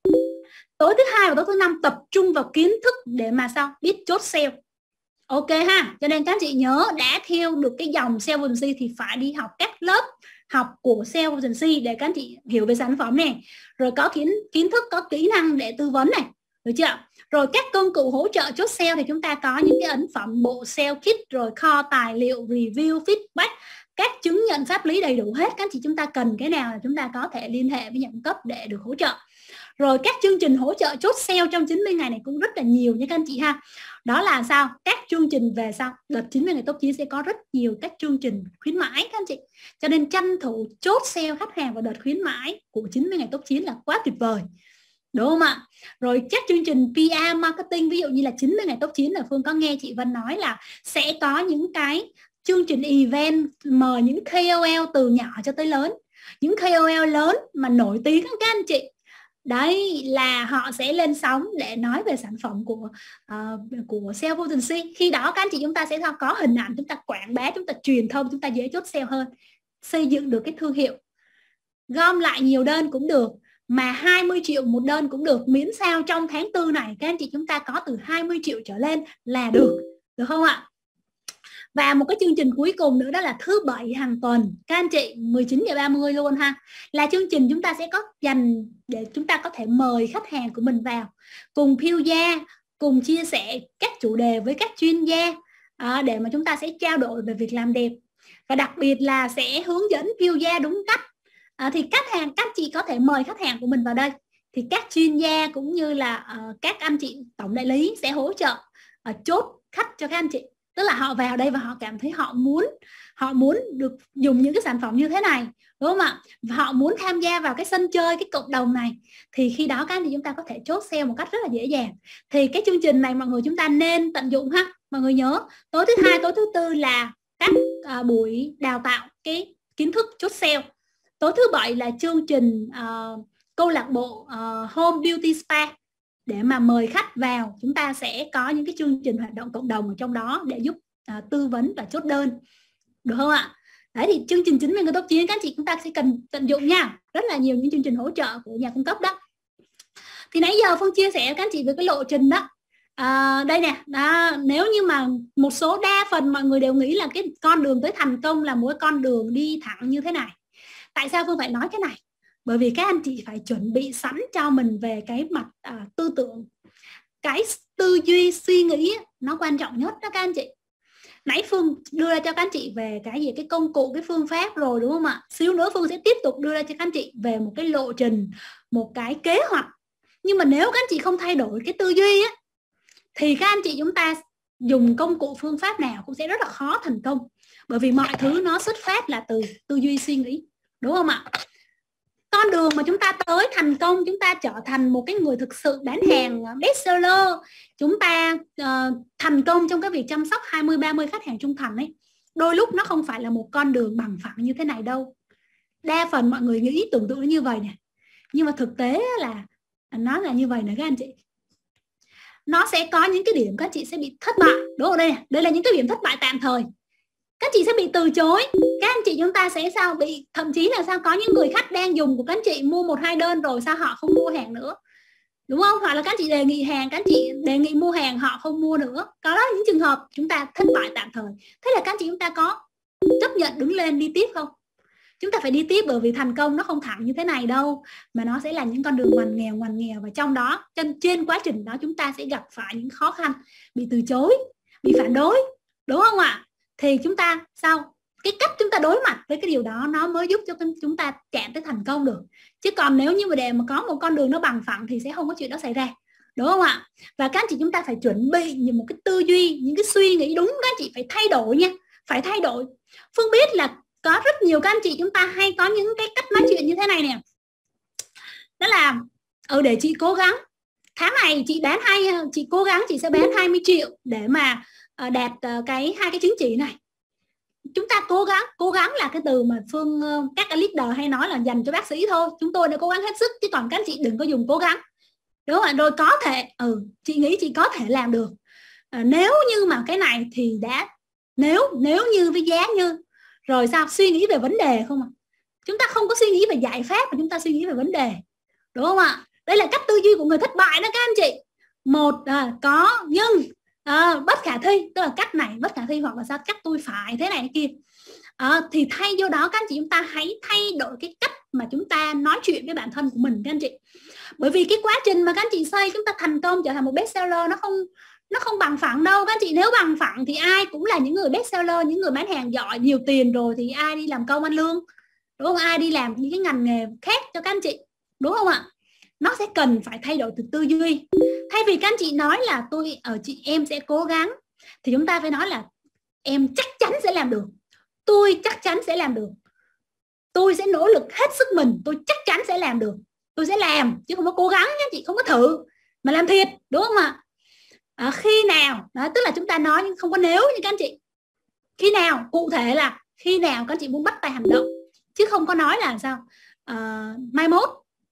Tối thứ hai và tối thứ năm tập trung vào kiến thức để mà sao biết chốt sale. Ok ha, cho nên các anh chị nhớ đã theo được cái dòng Self Agency thì phải đi học các lớp học của Self Agency để các anh chị hiểu về sản phẩm này, rồi có kiến kiến thức, có kỹ năng để tư vấn này, được chưa? Rồi các công cụ hỗ trợ chốt sale thì chúng ta có những cái ấn phẩm, bộ sale kit, rồi kho tài liệu, review, feedback, các chứng nhận pháp lý đầy đủ hết. Các anh chị chúng ta cần cái nào là chúng ta có thể liên hệ với nhà cung cấp để được hỗ trợ. Rồi các chương trình hỗ trợ chốt sale trong chín mươi ngày này cũng rất là nhiều nha các anh chị ha. Đó là sao? Các chương trình về sau đợt chín mươi ngày top chín sẽ có rất nhiều các chương trình khuyến mãi các anh chị. Cho nên tranh thủ chốt sale khách hàng vào đợt khuyến mãi của chín mươi ngày top chín là quá tuyệt vời, đúng không ạ? Rồi các chương trình pê e marketing, ví dụ như là chín mươi ngày top chín là Phương có nghe chị Vân nói là sẽ có những cái chương trình event mời những ca o lờ từ nhỏ cho tới lớn, những ca o lờ lớn mà nổi tiếng các anh chị. Đấy là họ sẽ lên sóng để nói về sản phẩm của uh, của Self Agency. Khi đó các anh chị chúng ta sẽ có hình ảnh, chúng ta quảng bá, chúng ta truyền thông, chúng ta dễ chốt sale hơn, xây dựng được cái thương hiệu. Gom lại nhiều đơn cũng được, mà hai mươi triệu một đơn cũng được, miễn sao trong tháng tư này các anh chị chúng ta có từ hai mươi triệu trở lên là được, được không ạ? Và một cái chương trình cuối cùng nữa đó là thứ bảy hàng tuần các anh chị, mười chín giờ ba mươi luôn ha, là chương trình chúng ta sẽ có dành để chúng ta có thể mời khách hàng của mình vào cùng phiêu gia, cùng chia sẻ các chủ đề với các chuyên gia à, để mà chúng ta sẽ trao đổi về việc làm đẹp, và đặc biệt là sẽ hướng dẫn phiêu gia đúng cách. À, thì khách hàng, các chị có thể mời khách hàng của mình vào đây, thì các chuyên gia cũng như là uh, các anh chị tổng đại lý sẽ hỗ trợ uh, chốt khách cho các anh chị. Tức là họ vào đây và họ cảm thấy họ muốn họ muốn được dùng những cái sản phẩm như thế này, đúng không ạ? Và họ muốn tham gia vào cái sân chơi, cái cộng đồng này, thì khi đó các anh chị chúng ta có thể chốt sale một cách rất là dễ dàng. Thì cái chương trình này mọi người chúng ta nên tận dụng ha. Mọi người nhớ tối thứ hai, tối thứ tư là các uh, buổi đào tạo cái kiến thức chốt sale. Tối thứ bảy là chương trình uh, câu lạc bộ uh, Home Beauty Spa, để mà mời khách vào, chúng ta sẽ có những cái chương trình hoạt động cộng đồng ở trong đó để giúp uh, tư vấn và chốt đơn, được không ạ? Đấy thì chương trình chín mươi ngày top chín các anh chị chúng ta sẽ cần tận dụng nha, rất là nhiều những chương trình hỗ trợ của nhà cung cấp đó. Thì nãy giờ Phương chia sẻ các anh chị về cái lộ trình đó. À, đây nè, đó, nếu như mà một số đa phần mọi người đều nghĩ là cái con đường tới thành công là một con đường đi thẳng như thế này. Tại sao Phương phải nói cái này? Bởi vì các anh chị phải chuẩn bị sẵn cho mình về cái mặt à, tư tưởng, cái tư duy suy nghĩ nó quan trọng nhất đó các anh chị. Nãy Phương đưa ra cho các anh chị về cái gì, cái công cụ, cái phương pháp rồi đúng không ạ? Xíu nữa Phương sẽ tiếp tục đưa ra cho các anh chị về một cái lộ trình, một cái kế hoạch. Nhưng mà nếu các anh chị không thay đổi cái tư duy á, thì các anh chị chúng ta dùng công cụ phương pháp nào cũng sẽ rất là khó thành công. Bởi vì mọi thứ nó xuất phát là từ tư duy suy nghĩ, đúng không ạ? Con đường mà chúng ta tới thành công, chúng ta trở thành một cái người thực sự bán hàng bestseller, chúng ta uh, thành công trong cái việc chăm sóc hai mươi ba mươi khách hàng trung thành ấy, đôi lúc nó không phải là một con đường bằng phẳng như thế này đâu. Đa phần mọi người nghĩ tưởng tượng như vậy nè, nhưng mà thực tế là nó là như vậy nè các anh chị. Nó sẽ có những cái điểm các anh chị sẽ bị thất bại, đúng không? Đây này, đây là những cái điểm thất bại tạm thời. Các anh chị sẽ bị từ chối. Các anh chị chúng ta sẽ sao bị, thậm chí là sao có những người khách đang dùng của các anh chị mua một hai đơn rồi sao họ không mua hàng nữa, đúng không? Hoặc là các anh chị đề nghị hàng, các anh chị đề nghị mua hàng họ không mua nữa. Có đó những trường hợp chúng ta thất bại tạm thời. Thế là các anh chị chúng ta có chấp nhận đứng lên đi tiếp không? Chúng ta phải đi tiếp, bởi vì thành công nó không thẳng như thế này đâu, mà nó sẽ là những con đường ngoằn nghèo ngoằn nghèo, và trong đó trên, trên quá trình đó chúng ta sẽ gặp phải những khó khăn, bị từ chối, bị phản đối, đúng không ạ? Thì chúng ta sao cái cách chúng ta đối mặt với cái điều đó nó mới giúp cho chúng ta chạm tới thành công được. Chứ còn nếu như mà để mà có một con đường nó bằng phẳng thì sẽ không có chuyện đó xảy ra, đúng không ạ? Và các anh chị chúng ta phải chuẩn bị những một cái tư duy, những cái suy nghĩ đúng, các anh chị phải thay đổi nha, phải thay đổi. Phương biết là có rất nhiều các anh chị chúng ta hay có những cái cách nói chuyện như thế này nè, đó là ừ để chị cố gắng tháng này chị bán hay, chị cố gắng chị sẽ bán hai mươi triệu để mà uh, đạt uh, cái hai cái chứng chỉ này. Chúng ta cố gắng, cố gắng là cái từ mà Phương uh, các cái leader hay nói là dành cho bác sĩ thôi. Chúng tôi đã cố gắng hết sức, chứ còn các anh chị đừng có dùng cố gắng, đúng không ạ? Rồi có thể ừ chị nghĩ chị có thể làm được, uh, nếu như mà cái này thì đã, nếu nếu như với giá như, rồi sao suy nghĩ về vấn đề không ạ? Chúng ta không có suy nghĩ về giải pháp mà chúng ta suy nghĩ về vấn đề, đúng không ạ? Đây là cách tư duy của người thất bại đó các anh chị. Một à, có nhưng à, bất khả thi, tức là cách này bất khả thi, hoặc là sao cách tôi phải thế này thế kia. À, thì thay vô đó các anh chị chúng ta hãy thay đổi cái cách mà chúng ta nói chuyện với bản thân của mình các anh chị. Bởi vì cái quá trình mà các anh chị xây chúng ta thành công trở thành một bestseller nó không nó không bằng phẳng đâu các anh chị. Nếu bằng phẳng thì ai cũng là những người bestseller, những người bán hàng giỏi nhiều tiền rồi thì ai đi làm công ăn lương, đúng không? Ai đi làm những cái ngành nghề khác cho các anh chị, đúng không ạ? Nó sẽ cần phải thay đổi từ tư duy. Thay vì các anh chị nói là tôi ở chị em sẽ cố gắng, thì chúng ta phải nói là em chắc chắn sẽ làm được, tôi chắc chắn sẽ làm được, tôi sẽ nỗ lực hết sức mình, tôi chắc chắn sẽ làm được, tôi sẽ làm, chứ không có cố gắng nha chị, không có thử mà làm thiệt, đúng không ạ? À, khi nào đó, tức là chúng ta nói nhưng không có nếu như các anh chị. Khi nào cụ thể là khi nào các anh chị muốn bắt tay hành động, chứ không có nói là sao à, mai mốt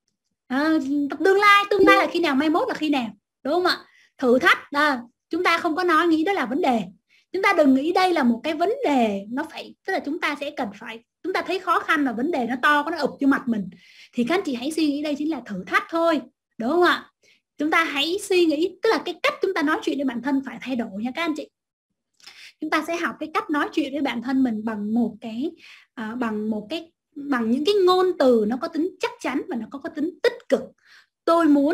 à, tương lai tương lai là khi nào, mai mốt là khi nào, đúng không ạ? Thử thách à, chúng ta không có nói nghĩ đó là vấn đề. Chúng ta đừng nghĩ đây là một cái vấn đề, nó phải, tức là chúng ta sẽ cần phải, chúng ta thấy khó khăn và vấn đề nó to, nó ụp vô mặt mình, thì các anh chị hãy suy nghĩ đây chính là thử thách thôi, đúng không ạ? Chúng ta hãy suy nghĩ, tức là cái cách chúng ta nói chuyện với bản thân phải thay đổi nha các anh chị. Chúng ta sẽ học cái cách nói chuyện với bản thân mình bằng một cái à, bằng một cái bằng những cái ngôn từ nó có tính chắc chắn và nó có, có tính tích cực. Tôi muốn,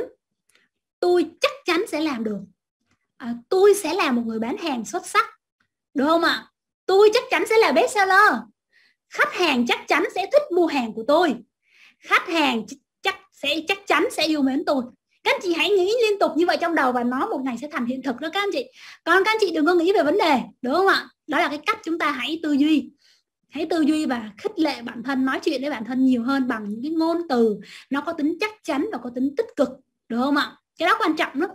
tôi chắc chắn sẽ làm được, à, tôi sẽ là một người bán hàng xuất sắc, được không ạ? Tôi chắc chắn sẽ là bestseller, khách hàng chắc chắn sẽ thích mua hàng của tôi, khách hàng chắc sẽ chắc chắn sẽ yêu mến tôi. Các anh chị hãy nghĩ liên tục như vậy trong đầu và nó một ngày sẽ thành hiện thực đó các anh chị. Còn các anh chị đừng có nghĩ về vấn đề, đúng không ạ? Đó là cái cách chúng ta hãy tư duy. Hãy tư duy và khích lệ bản thân, nói chuyện với bản thân nhiều hơn bằng những cái ngôn từ nó có tính chắc chắn và có tính tích cực, được không ạ? Cái đó quan trọng đó.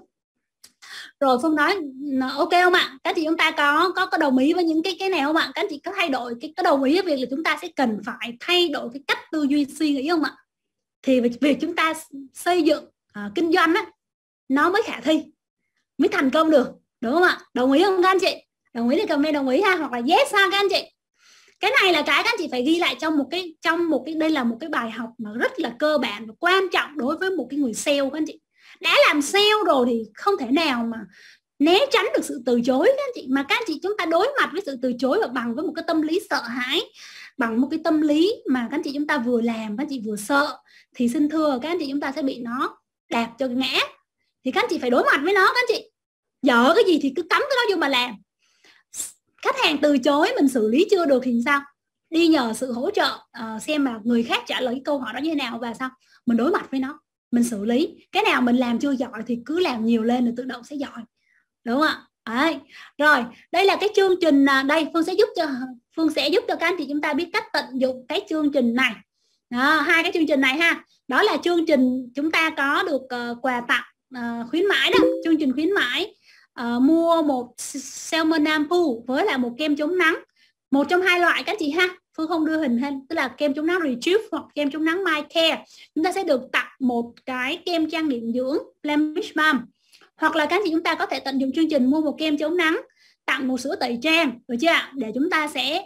Rồi Phương nói ok không ạ? Các anh chị chúng ta có có có đồng ý với những cái cái này không ạ? Các anh chị có thay đổi cái có đồng ý với việc là chúng ta sẽ cần phải thay đổi cái cách tư duy suy nghĩ không ạ? Thì việc chúng ta xây dựng À, kinh doanh á, nó mới khả thi, mới thành công được, đúng không ạ? Đồng ý không các anh chị? Đồng ý thì comment đồng ý ha, hoặc là yes ha các anh chị. Cái này là cái các anh chị phải ghi lại trong một cái trong một cái đây là một cái bài học mà rất là cơ bản và quan trọng đối với một cái người sale các anh chị. Đã làm sale rồi thì không thể nào mà né tránh được sự từ chối các anh chị, mà các anh chị chúng ta đối mặt với sự từ chối và bằng với một cái tâm lý sợ hãi, bằng một cái tâm lý mà các anh chị chúng ta vừa làm các anh chị vừa sợ, thì xin thưa các anh chị chúng ta sẽ bị nó đạp cho ngã. Thì các anh chị phải đối mặt với nó các anh chị. Dở cái gì thì cứ cắm cái đó vô mà làm. Khách hàng từ chối mình xử lý chưa được thì sao? Đi nhờ sự hỗ trợ uh, xem mà người khác trả lời cái câu hỏi đó như thế nào, và sao mình đối mặt với nó, mình xử lý. Cái nào mình làm chưa giỏi thì cứ làm nhiều lên rồi tự động sẽ giỏi, đúng không ạ? Đấy. Rồi đây là cái chương trình, đây Phương sẽ giúp cho Phương sẽ giúp cho các anh chị chúng ta biết cách tận dụng cái chương trình này. Đó, hai cái chương trình này ha. Đó là chương trình chúng ta có được uh, quà tặng uh, khuyến mãi đó, chương trình khuyến mãi uh, mua một Salmon Shampoo với là một kem chống nắng, một trong hai loại các chị ha. Phương không đưa hình hình, tức là kem chống nắng Rejuve hoặc kem chống nắng My Care. Chúng ta sẽ được tặng một cái kem trang điểm dưỡng Blemish Balm, hoặc là các chị chúng ta có thể tận dụng chương trình mua một kem chống nắng tặng một sữa tẩy trang, được chưa ạ? Để chúng ta sẽ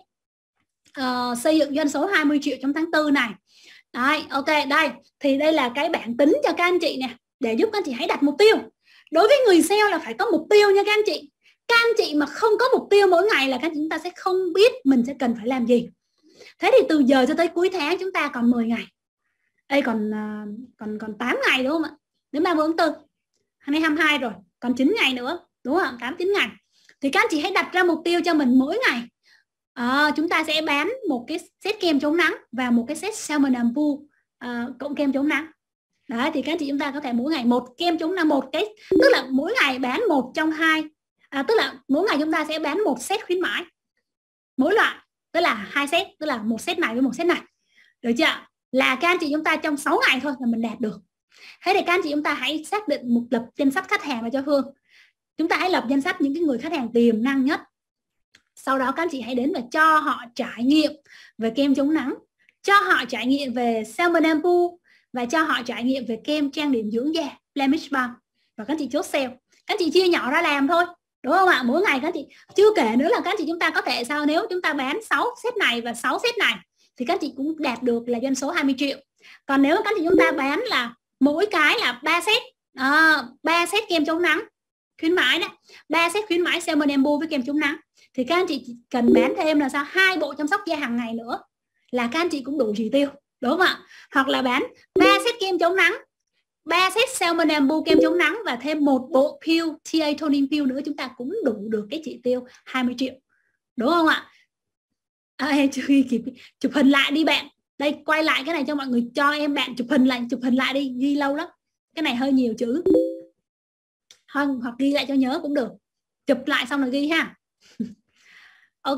uh, xây dựng doanh số hai mươi triệu trong tháng tư này. Đấy, ok, đây thì đây là cái bảng tính cho các anh chị nè, để giúp các anh chị hãy đặt mục tiêu. Đối với người sale là phải có mục tiêu nha các anh chị. Các anh chị mà không có mục tiêu mỗi ngày là các anh chị chúng ta sẽ không biết mình sẽ cần phải làm gì. Thế thì từ giờ cho tới cuối tháng chúng ta còn mười ngày. Đây còn uh, còn còn tám ngày đúng không ạ? Đến ba mươi tháng tư. Hôm nay hai mươi hai rồi, còn chín ngày nữa, đúng không? tám chín ngày. Thì các anh chị hãy đặt ra mục tiêu cho mình mỗi ngày. À, chúng ta sẽ bán một cái set kem chống nắng và một cái set Salmon Shampoo uh, cộng kem chống nắng. Đấy, thì các anh chị chúng ta có thể mỗi ngày một kem chống nắng, một cái, tức là mỗi ngày bán một trong hai, à, tức là mỗi ngày chúng ta sẽ bán một set khuyến mãi mỗi loại, tức là hai set, tức là một set này với một set này, được chưa? Là các anh chị chúng ta trong sáu ngày thôi là mình đạt được. Thế thì các anh chị chúng ta hãy xác định một lập danh sách khách hàng vào cho Phương. Chúng ta hãy lập danh sách những cái người khách hàng tiềm năng nhất. Sau đó các anh chị hãy đến và cho họ trải nghiệm về kem chống nắng, cho họ trải nghiệm về Salmon Shampoo và cho họ trải nghiệm về kem trang điểm dưỡng da Blemish Balm, và các anh chị chốt sale. Các anh chị chia nhỏ ra làm thôi, đúng không ạ? Mỗi ngày các anh chị, chưa kể nữa là các anh chị chúng ta có thể sao, nếu chúng ta bán sáu set này và sáu set này thì các anh chị cũng đạt được là doanh số hai mươi triệu. Còn nếu các anh chị chúng ta bán là mỗi cái là ba set, à, ba set kem chống nắng khuyến mãi đó, ba set khuyến mãi Salmon Shampoo với kem chống nắng, thì các anh chị cần bán thêm là sao, hai bộ chăm sóc da hàng ngày nữa là các anh chị cũng đủ chỉ tiêu, đúng không ạ? Hoặc là bán ba set kem chống nắng, ba set Salmon Shampoo kem chống nắng và thêm một bộ pill tê a toning pill nữa, chúng ta cũng đủ được cái chỉ tiêu hai mươi triệu, đúng không ạ? À, chưa kịp chụp hình lại đi bạn. Đây, quay lại cái này cho mọi người, cho em bạn chụp hình lại, chụp hình lại đi, ghi lâu lắm. Cái này hơi nhiều chữ. Không, hoặc ghi lại cho nhớ cũng được. Chụp lại xong rồi ghi ha. Ok.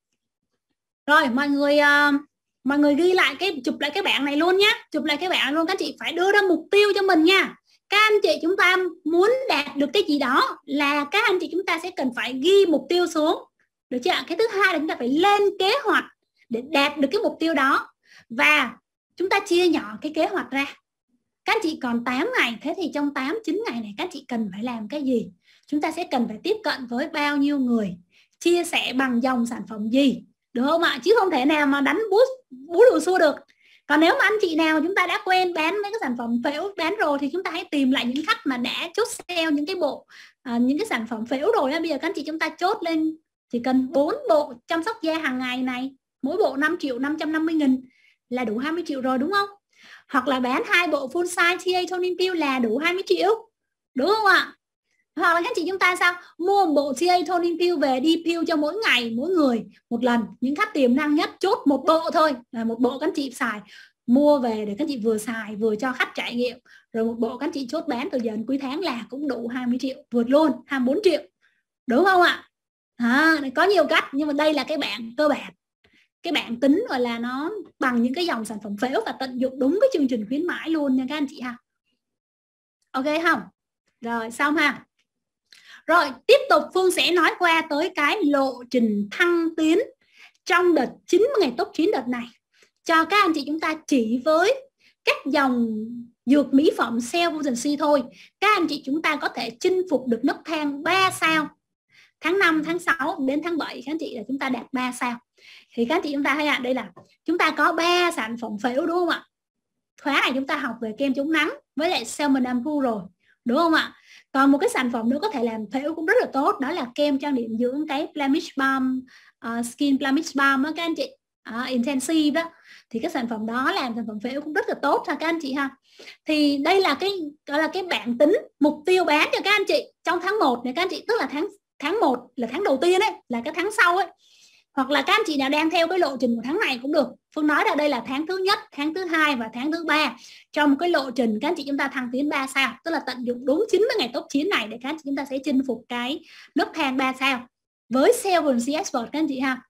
Rồi, mọi người uh, mọi người ghi lại cái, chụp lại cái bảng này luôn nhé. Chụp lại cái bảng luôn, các chị phải đưa ra mục tiêu cho mình nha. Các anh chị chúng ta muốn đạt được cái gì đó là các anh chị chúng ta sẽ cần phải ghi mục tiêu xuống, được chưa? Cái thứ hai là chúng ta phải lên kế hoạch để đạt được cái mục tiêu đó, và chúng ta chia nhỏ cái kế hoạch ra. Các anh chị còn tám ngày, thế thì trong tám chín ngày này các anh chị cần phải làm cái gì? Chúng ta sẽ cần phải tiếp cận với bao nhiêu người, chia sẻ bằng dòng sản phẩm gì, được không ạ? Chứ không thể nào mà đánh bút bú đùa xua được. Còn nếu mà anh chị nào chúng ta đã quen bán mấy cái sản phẩm phễu bán rồi thì chúng ta hãy tìm lại những khách mà đã chốt sale những cái bộ à, những cái sản phẩm phễu rồi. Bây giờ các anh chị chúng ta chốt lên chỉ cần bốn bộ chăm sóc da hàng ngày này, mỗi bộ năm triệu năm trăm năm mươi nghìn là đủ hai mươi triệu rồi, đúng không? Hoặc là bán hai bộ full size tê a toning pill là đủ hai mươi triệu, đúng không ạ? Hoặc là các chị chúng ta sao, mua một bộ tê a toning pill về đi pill cho mỗi ngày, mỗi người một lần. Những khách tiềm năng nhất chốt một bộ thôi, là một bộ các anh chị xài, mua về để các chị vừa xài vừa cho khách trải nghiệm, rồi một bộ các anh chị chốt bán từ giờ đến cuối tháng là cũng đủ hai mươi triệu, vượt luôn hai mươi bốn triệu, đúng không ạ? À, có nhiều cách, nhưng mà đây là cái bảng cơ bản, cái bảng tính gọi là nó bằng những cái dòng sản phẩm phễu và tận dụng đúng cái chương trình khuyến mãi luôn nha các anh chị ha. Ok không? Rồi xong ha. Rồi tiếp tục Phương sẽ nói qua tới cái lộ trình thăng tiến trong đợt chín mươi ngày top chín đợt này, cho các anh chị chúng ta chỉ với các dòng dược mỹ phẩm Cell Potency thôi, các anh chị chúng ta có thể chinh phục được nấc thang ba sao. Tháng năm, tháng sáu đến tháng bảy các anh chị là chúng ta đạt ba sao. Thì các anh chị chúng ta thấy ạ, à, đây là chúng ta có ba sản phẩm phễu, đúng không ạ? Khóa này chúng ta học về kem chống nắng với lại Salmon Shampoo rồi, đúng không ạ? Còn một cái sản phẩm nữa có thể làm phễu cũng rất là tốt, đó là kem trang điểm dưỡng cái Blemish Balm, uh, Skin Blemish Balm đó các anh chị, uh, Intensive đó. Thì cái sản phẩm đó làm sản phẩm phễu cũng rất là tốt ha các anh chị ha. Thì đây là cái gọi là cái bảng tính mục tiêu bán cho các anh chị trong tháng một này các anh chị, tức là tháng tháng một là tháng đầu tiên ấy, là cái tháng sau ấy. Hoặc là các anh chị nào đang theo cái lộ trình của tháng này cũng được. Phương nói là đây là tháng thứ nhất, tháng thứ hai và tháng thứ ba trong cái lộ trình các anh chị chúng ta thăng tiến ba sao, tức là tận dụng đúng chín mươi ngày top chín này để các anh chị chúng ta sẽ chinh phục cái nấc thang ba sao với Seven C Expert các anh chị ha.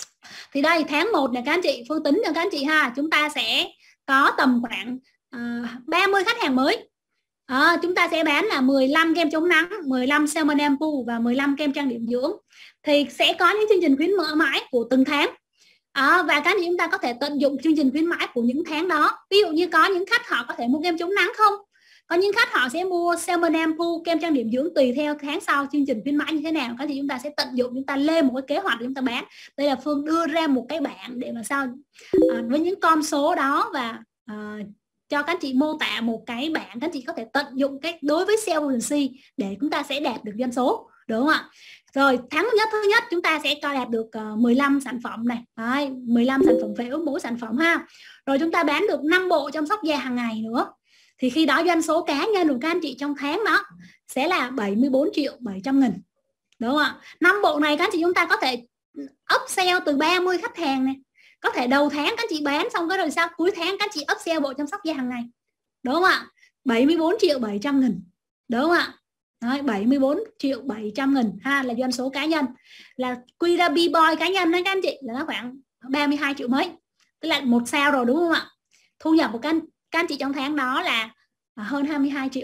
Thì đây tháng một này các anh chị, Phương tính cho các anh chị ha, chúng ta sẽ có tầm khoảng uh, ba mươi khách hàng mới. À, chúng ta sẽ bán là mười lăm kem chống nắng, mười lăm Salmon Shampoo và mười lăm kem trang điểm dưỡng. Thì sẽ có những chương trình khuyến mãi của từng tháng. À, và các anh chị chúng ta có thể tận dụng chương trình khuyến mãi của những tháng đó. Ví dụ như có những khách họ có thể mua kem chống nắng không, có những khách họ sẽ mua Salmon Shampoo, kem trang điểm dưỡng, tùy theo tháng sau chương trình khuyến mãi như thế nào. Các anh chị chúng ta sẽ tận dụng, chúng ta lên một cái kế hoạch để chúng ta bán. Đây là Phương đưa ra một cái bảng để mà sao à, với những con số đó và à, cho các anh chị mô tả một cái bảng, các anh chị có thể tận dụng cái đối với sale agency để chúng ta sẽ đạt được doanh số, đúng không ạ? Rồi tháng nhất thứ nhất chúng ta sẽ cho đạt được uh, mười lăm sản phẩm này. Đấy, mười lăm sản phẩm phễu mỗi sản phẩm ha. Rồi chúng ta bán được năm bộ chăm sóc da hàng ngày nữa. Thì khi đó doanh số cá nhân của các anh chị trong tháng đó sẽ là bảy mươi bốn triệu bảy trăm nghìn. Đúng không ạ? năm bộ này các anh chị chúng ta có thể upsell từ ba mươi khách hàng này. Có thể đầu tháng các anh chị bán xong cái rồi sao cuối tháng các anh chị upsell bộ chăm sóc da hàng ngày. Đúng không ạ? bảy mươi bốn triệu bảy trăm nghìn. Đúng không ạ? Đấy, bảy mươi bốn triệu bảy trăm nghìn ha, là doanh số cá nhân. Là quy ra B-boy cá nhân đấy các anh chị là nó khoảng ba mươi hai triệu mấy. Tức là một sao rồi đúng không ạ? Thu nhập của các anh, các anh chị trong tháng đó là hơn hai mươi hai triệu.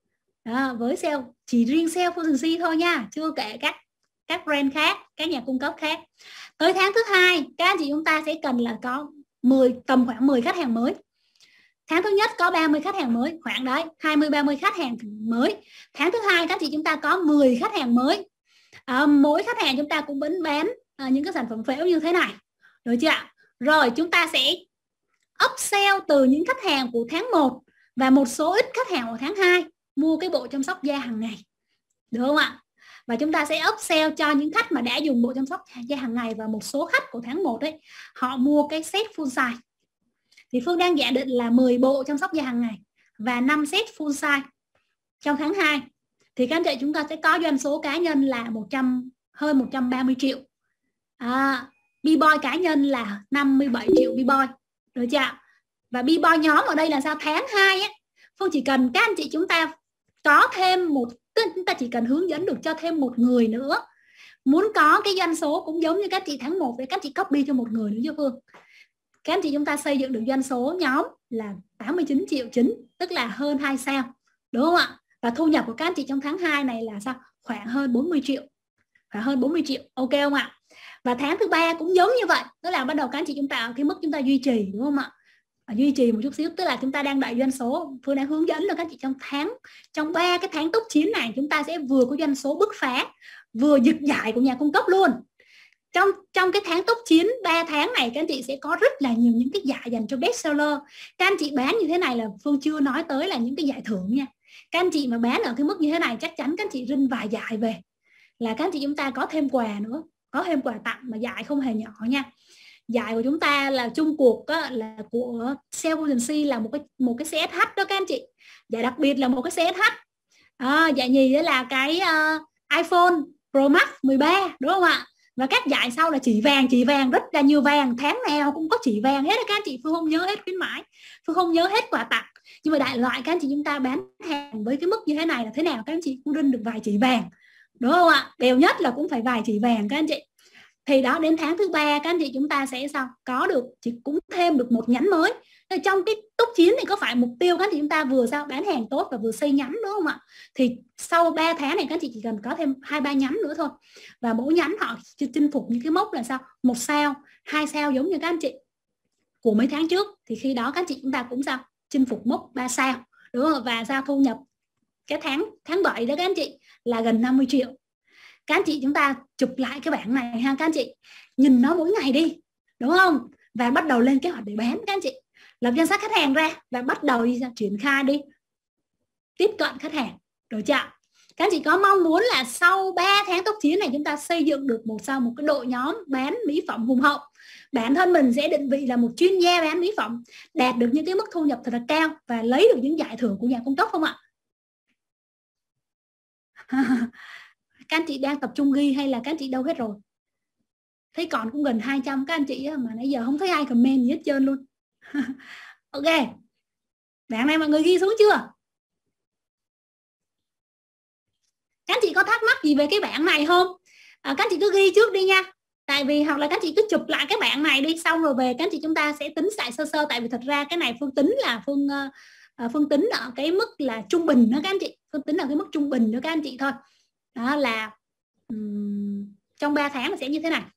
Đó, với sale, chỉ riêng sale agency thôi nha, chưa kể các các brand khác, các nhà cung cấp khác. Tới tháng thứ hai các anh chị chúng ta sẽ cần là có mười tầm khoảng mười khách hàng mới. Tháng thứ nhất có ba mươi khách hàng mới, khoảng đấy hai mươi ba mươi khách hàng mới. Tháng thứ hai các chị chúng ta có mười khách hàng mới. À, mỗi khách hàng chúng ta cũng vẫn bán à, những cái sản phẩm phễu như thế này, được chưa ạ? Rồi chúng ta sẽ upsell từ những khách hàng của tháng một và một số ít khách hàng của tháng hai mua cái bộ chăm sóc da hàng ngày, được không ạ? Và chúng ta sẽ upsell cho những khách mà đã dùng bộ chăm sóc da hàng ngày và một số khách của tháng một ấy, họ mua cái set full size. Thì Phương đang giả định là mười bộ chăm sóc da hàng ngày và năm set full size trong tháng hai. Thì các anh chị chúng ta sẽ có doanh số cá nhân là một trăm, hơn một trăm ba mươi triệu. À, B-boy cá nhân là năm mươi bảy triệu B-boy. Được chưa? Và B-boy nhóm ở đây là sao? Tháng hai ấy, Phương chỉ cần các anh chị chúng ta có thêm một, chúng ta chỉ cần hướng dẫn được cho thêm một người nữa. Muốn có cái doanh số cũng giống như các chị tháng một, để các chị copy cho một người nữa cho Phương. Các anh chị chúng ta xây dựng được doanh số nhóm là tám mươi chín triệu chín, tức là hơn hai sao, đúng không ạ? Và thu nhập của các anh chị trong tháng hai này là sao? Khoảng hơn bốn mươi triệu. Khoảng hơn bốn mươi triệu, ok không ạ? Và tháng thứ ba cũng giống như vậy, tức là bắt đầu các anh chị chúng ta ở cái mức chúng ta duy trì, đúng không ạ? Và duy trì một chút xíu, tức là chúng ta đang đợi doanh số. Phương đang hướng dẫn là các anh chị trong tháng, trong ba cái tháng top chín này chúng ta sẽ vừa có doanh số bứt phá, vừa giật giải của nhà cung cấp luôn. Trong trong cái tháng top chín, ba tháng này các anh chị sẽ có rất là nhiều những cái giải dành cho best seller. Các anh chị bán như thế này là Phương chưa nói tới là những cái giải thưởng nha. Các anh chị mà bán ở cái mức như thế này chắc chắn các anh chị rinh vài giải về là các anh chị chúng ta có thêm quà nữa, có thêm quà tặng mà giải không hề nhỏ nha. Giải của chúng ta là chung cuộc á, là của Sale Agency là một cái một cái xê ét hát đó các anh chị. Giải đặc biệt là một cái xê ét hát. À, giải nhì đó là cái uh, iPhone Pro Max mười ba, đúng không ạ? Và các giải sau là chỉ vàng, chỉ vàng rất là nhiều vàng, tháng nào cũng có chỉ vàng hết các anh chị. Phương không nhớ hết khuyến mãi, Phương không nhớ hết quà tặng, nhưng mà đại loại các anh chị chúng ta bán hàng với cái mức như thế này là thế nào các anh chị cũng rinh được vài chỉ vàng, đúng không ạ? Đều nhất là cũng phải vài chỉ vàng các anh chị. Thì đó, đến tháng thứ ba các anh chị chúng ta sẽ sao có được, chỉ cũng thêm được một nhánh mới. Trong cái top chín thì có phải mục tiêu các anh chị chúng ta vừa sao bán hàng tốt và vừa xây nhánh, đúng không ạ? Thì sau ba tháng này các anh chị chỉ cần có thêm hai ba nhánh nữa thôi, và mỗi nhánh họ chinh phục những cái mốc là sao một sao, hai sao giống như các anh chị của mấy tháng trước. Thì khi đó các anh chị chúng ta cũng sao chinh phục mốc ba sao, đúng không? Và sao thu nhập cái tháng tháng bảy đó các anh chị là gần năm mươi triệu. Các anh chị chúng ta chụp lại cái bảng này ha các anh chị, nhìn nó mỗi ngày đi, đúng không? Và bắt đầu lên kế hoạch để bán các anh chị, lập danh sách khách hàng ra và bắt đầu đi ra triển khai đi, tiếp cận khách hàng, được chưa? Các anh chị có mong muốn là sau ba tháng tốc chiến này chúng ta xây dựng được một sau một cái đội nhóm bán mỹ phẩm hùng hậu, bản thân mình sẽ định vị là một chuyên gia bán mỹ phẩm, đạt được những cái mức thu nhập thật là cao và lấy được những giải thưởng của nhà cung cấp không ạ? Các anh chị đang tập trung ghi hay là các anh chị đâu hết rồi? Thấy còn cũng gần hai trăm các anh chị mà nãy giờ không thấy ai comment gì hết trơn luôn. Ok, đoạn này mọi người ghi xuống chưa? Các anh chị có thắc mắc gì về cái bảng này không? À, các anh chị cứ ghi trước đi nha. Tại vì hoặc là các anh chị cứ chụp lại cái bảng này đi, xong rồi về các anh chị chúng ta sẽ tính lại sơ sơ. Tại vì thật ra cái này Phương tính là Phương uh, Phương tính ở cái mức là trung bình nữa các anh chị. Phương tính ở cái mức trung bình nữa các anh chị thôi. Đó là um, trong ba tháng sẽ như thế này.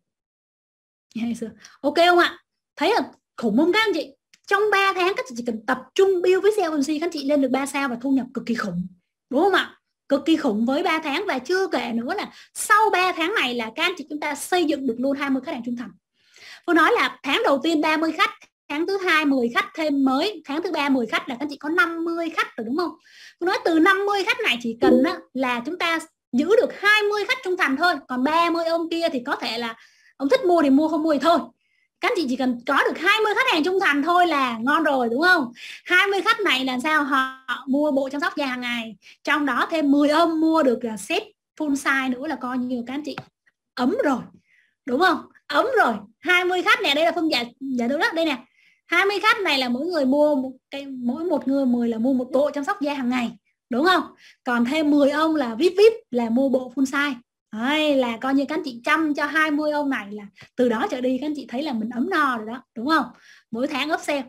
Ok không ạ? Thấy là khủng không các anh chị? Trong ba tháng các chị chỉ cần tập trung build với sale agency, các anh chị lên được ba sao và thu nhập cực kỳ khủng. Đúng không ạ? Cực kỳ khủng với ba tháng. Và chưa kể nữa là sau ba tháng này là các anh chị chúng ta xây dựng được luôn hai mươi khách hàng trung thành. Tôi nói là tháng đầu tiên ba mươi khách, tháng thứ hai mười khách thêm mới, tháng thứ ba mười khách là các anh chị có năm mươi khách rồi đúng không? Tôi nói từ năm mươi khách này chỉ cần á, là chúng ta giữ được hai mươi khách trung thành thôi. Còn ba mươi ông kia thì có thể là ông thích mua thì mua, không mua thì thôi. Các anh chị chỉ cần có được hai mươi khách hàng trung thành thôi là ngon rồi đúng không? hai mươi khách này là sao? Họ mua bộ chăm sóc da hàng ngày, trong đó thêm mười ông mua được set full size nữa là coi như các anh chị ấm rồi. Đúng không? Ấm rồi. hai mươi khách này, đây là Phương giải giải thích đó, đây nè. hai mươi khách này là mỗi người mua một cái, mỗi một người mười là mua một bộ chăm sóc da hàng ngày, đúng không? Còn thêm mười ông là vê i pê vê i pê là mua bộ full size. Đấy, là coi như các anh chị chăm cho hai mươi ông này là từ đó trở đi các anh chị thấy là mình ấm no rồi đó, đúng không? Mỗi tháng up sale.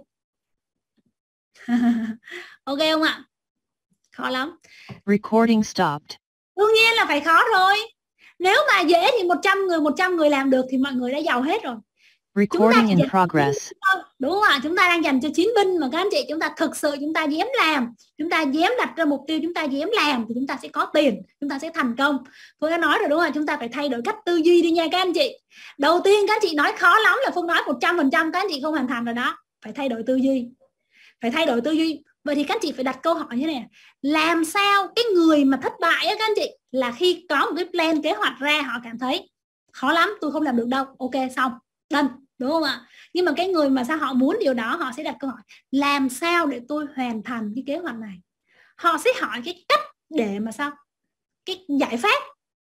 Ok không ạ? Khó lắm. Recording stopped. Đương nhiên là phải khó rồi. Nếu mà dễ thì một trăm người một trăm người làm được thì mọi người đã giàu hết rồi. Recording in progress. Đúng không ạ? Chúng ta đang dành cho chiến binh mà các anh chị, chúng ta thực sự chúng ta dám làm, chúng ta dám đặt ra mục tiêu, chúng ta dám làm thì chúng ta sẽ có tiền, chúng ta sẽ thành công. Phương đã nói rồi đúng không? Chúng ta phải thay đổi cách tư duy đi nha các anh chị. Đầu tiên các anh chị nói khó lắm là Phương nói một trăm phần trăm các anh chị không hoàn thành rồi đó. Phải thay đổi tư duy. Phải thay đổi tư duy. Vậy thì các anh chị phải đặt câu hỏi như này. Làm sao cái người mà thất bại á các anh chị là khi có một cái plan kế hoạch ra họ cảm thấy khó lắm, tôi không làm được đâu. Ok xong, done. Đúng không ạ? Nhưng mà cái người mà sao họ muốn điều đó, họ sẽ đặt câu hỏi làm sao để tôi hoàn thành cái kế hoạch này. Họ sẽ hỏi cái cách để mà sao, cái giải pháp.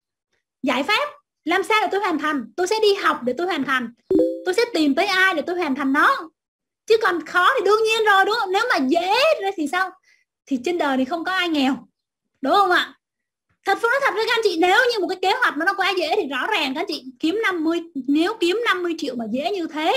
Giải pháp làm sao để tôi hoàn thành. Tôi sẽ đi học để tôi hoàn thành. Tôi sẽ tìm tới ai để tôi hoàn thành nó. Chứ còn khó thì đương nhiên rồi đúng không? Nếu mà dễ ra thì sao? Thì trên đời thì không có ai nghèo. Đúng không ạ? Thật Phương nói thật với các anh chị, nếu như một cái kế hoạch mà nó quá dễ thì rõ ràng các anh chị kiếm năm mươi, nếu kiếm năm mươi triệu mà dễ như thế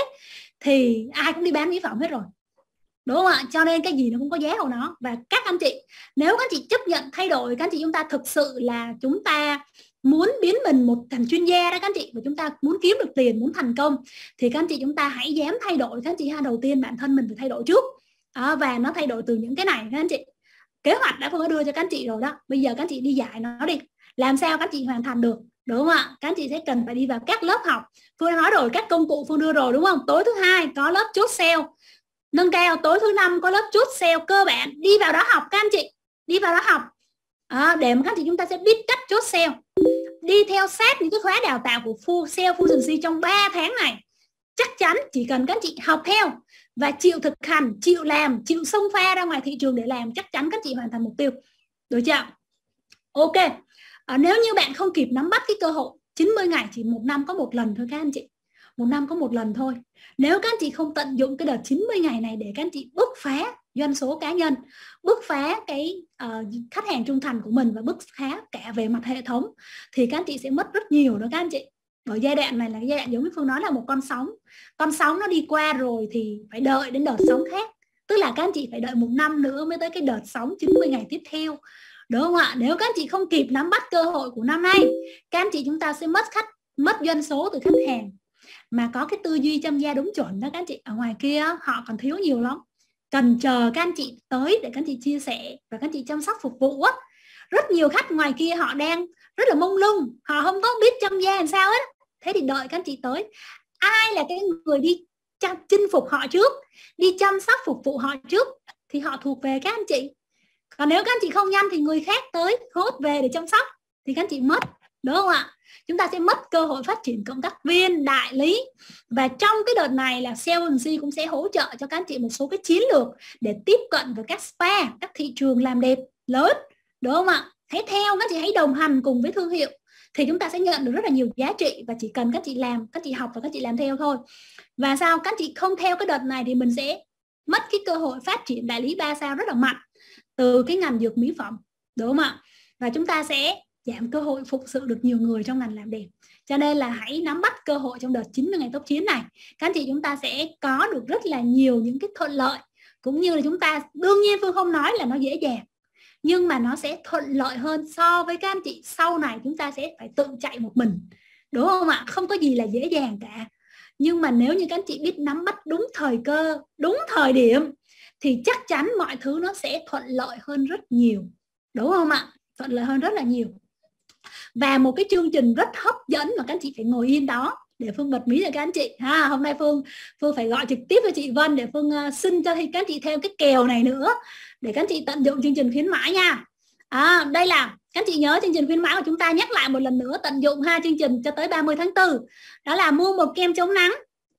thì ai cũng đi bán mỹ phẩm hết rồi. Đúng không ạ? Cho nên cái gì nó cũng có giá của nó. Và các anh chị, nếu các anh chị chấp nhận thay đổi, các anh chị chúng ta thực sự là chúng ta muốn biến mình một thành chuyên gia đó các anh chị, và chúng ta muốn kiếm được tiền, muốn thành công thì các anh chị chúng ta hãy dám thay đổi. Các anh chị ha, đầu tiên bản thân mình phải thay đổi trước à, và nó thay đổi từ những cái này các anh chị. Kế hoạch đã Phương đã đưa cho các anh chị rồi đó. Bây giờ các anh chị đi dạy nó đi. Làm sao các anh chị hoàn thành được. Đúng không ạ? Các anh chị sẽ cần phải đi vào các lớp học. Phương đã nói rồi, các công cụ Phương đưa rồi đúng không? Tối thứ hai có lớp chốt sale nâng cao, tối thứ năm có lớp chốt sale cơ bản. Đi vào đó học các anh chị. Đi vào đó học à, để mà các anh chị chúng ta sẽ biết cách chốt sale. Đi theo sát những cái khóa đào tạo của Full Sale Full Agency trong ba tháng này. Chắc chắn chỉ cần các anh chị học theo và chịu thực hành, chịu làm, chịu xông pha ra ngoài thị trường để làm, chắc chắn các chị hoàn thành mục tiêu. Được chưa? Ok. À, nếu như bạn không kịp nắm bắt cái cơ hội, chín mươi ngày chỉ một năm có một lần thôi các anh chị. Một năm có một lần thôi. Nếu các anh chị không tận dụng cái đợt chín mươi ngày này để các anh chị bứt phá doanh số cá nhân, bứt phá cái uh, khách hàng trung thành của mình và bứt phá cả về mặt hệ thống thì các anh chị sẽ mất rất nhiều đó các anh chị. Ở giai đoạn này là cái giai đoạn giống như Phương nói là một con sóng. Con sóng nó đi qua rồi thì phải đợi đến đợt sóng khác. Tức là các anh chị phải đợi một năm nữa mới tới cái đợt sóng chín mươi ngày tiếp theo. Đúng không ạ? Nếu các anh chị không kịp nắm bắt cơ hội của năm nay, các anh chị chúng ta sẽ mất khách, mất doanh số từ khách hàng. Mà có cái tư duy chăm da đúng chuẩn đó các anh chị. Ở ngoài kia họ còn thiếu nhiều lắm. Cần chờ các anh chị tới để các anh chị chia sẻ và các anh chị chăm sóc phục vụ á. Rất nhiều khách ngoài kia họ đang rất là mông lung, họ không có biết chăm da làm sao hết. Thế thì đợi các anh chị tới. Ai là cái người đi chinh phục họ trước, đi chăm sóc phục vụ họ trước thì họ thuộc về các anh chị. Còn nếu các anh chị không nhanh thì người khác tới hốt về để chăm sóc thì các anh chị mất, đúng không ạ? Chúng ta sẽ mất cơ hội phát triển cộng tác viên, đại lý. Và trong cái đợt này là Sale Agency cũng sẽ hỗ trợ cho các anh chị một số cái chiến lược để tiếp cận với các spa, các thị trường làm đẹp lớn, đúng không ạ? Hãy theo, các chị hãy đồng hành cùng với thương hiệu thì chúng ta sẽ nhận được rất là nhiều giá trị, và chỉ cần các chị làm, các chị học và các chị làm theo thôi. Và sao các chị không theo cái đợt này thì mình sẽ mất cái cơ hội phát triển đại lý ba sao rất là mạnh từ cái ngành dược mỹ phẩm, đúng không ạ? Và chúng ta sẽ giảm cơ hội phục sự được nhiều người trong ngành làm đẹp. Cho nên là hãy nắm bắt cơ hội trong đợt chín mươi ngày tốc chiến này. Các anh chị chúng ta sẽ có được rất là nhiều những cái thuận lợi, cũng như là chúng ta, đương nhiên Phương không nói là nó dễ dàng, nhưng mà nó sẽ thuận lợi hơn so với các anh chị sau này chúng ta sẽ phải tự chạy một mình, đúng không ạ? Không có gì là dễ dàng cả. Nhưng mà nếu như các anh chị biết nắm bắt đúng thời cơ, đúng thời điểm thì chắc chắn mọi thứ nó sẽ thuận lợi hơn rất nhiều, đúng không ạ? Thuận lợi hơn rất là nhiều. Và một cái chương trình rất hấp dẫn mà các anh chị phải ngồi yên đó để Phương bật mí cho các anh chị ha. Hôm nay Phương Phương phải gọi trực tiếp với chị Vân để Phương uh, xin cho các anh chị thêm cái kèo này nữa để các anh chị tận dụng chương trình khuyến mãi nha. À, đây là các anh chị nhớ chương trình khuyến mãi của chúng ta, nhắc lại một lần nữa, tận dụng ha chương trình cho tới ba mươi tháng tư. Đó là mua một kem chống nắng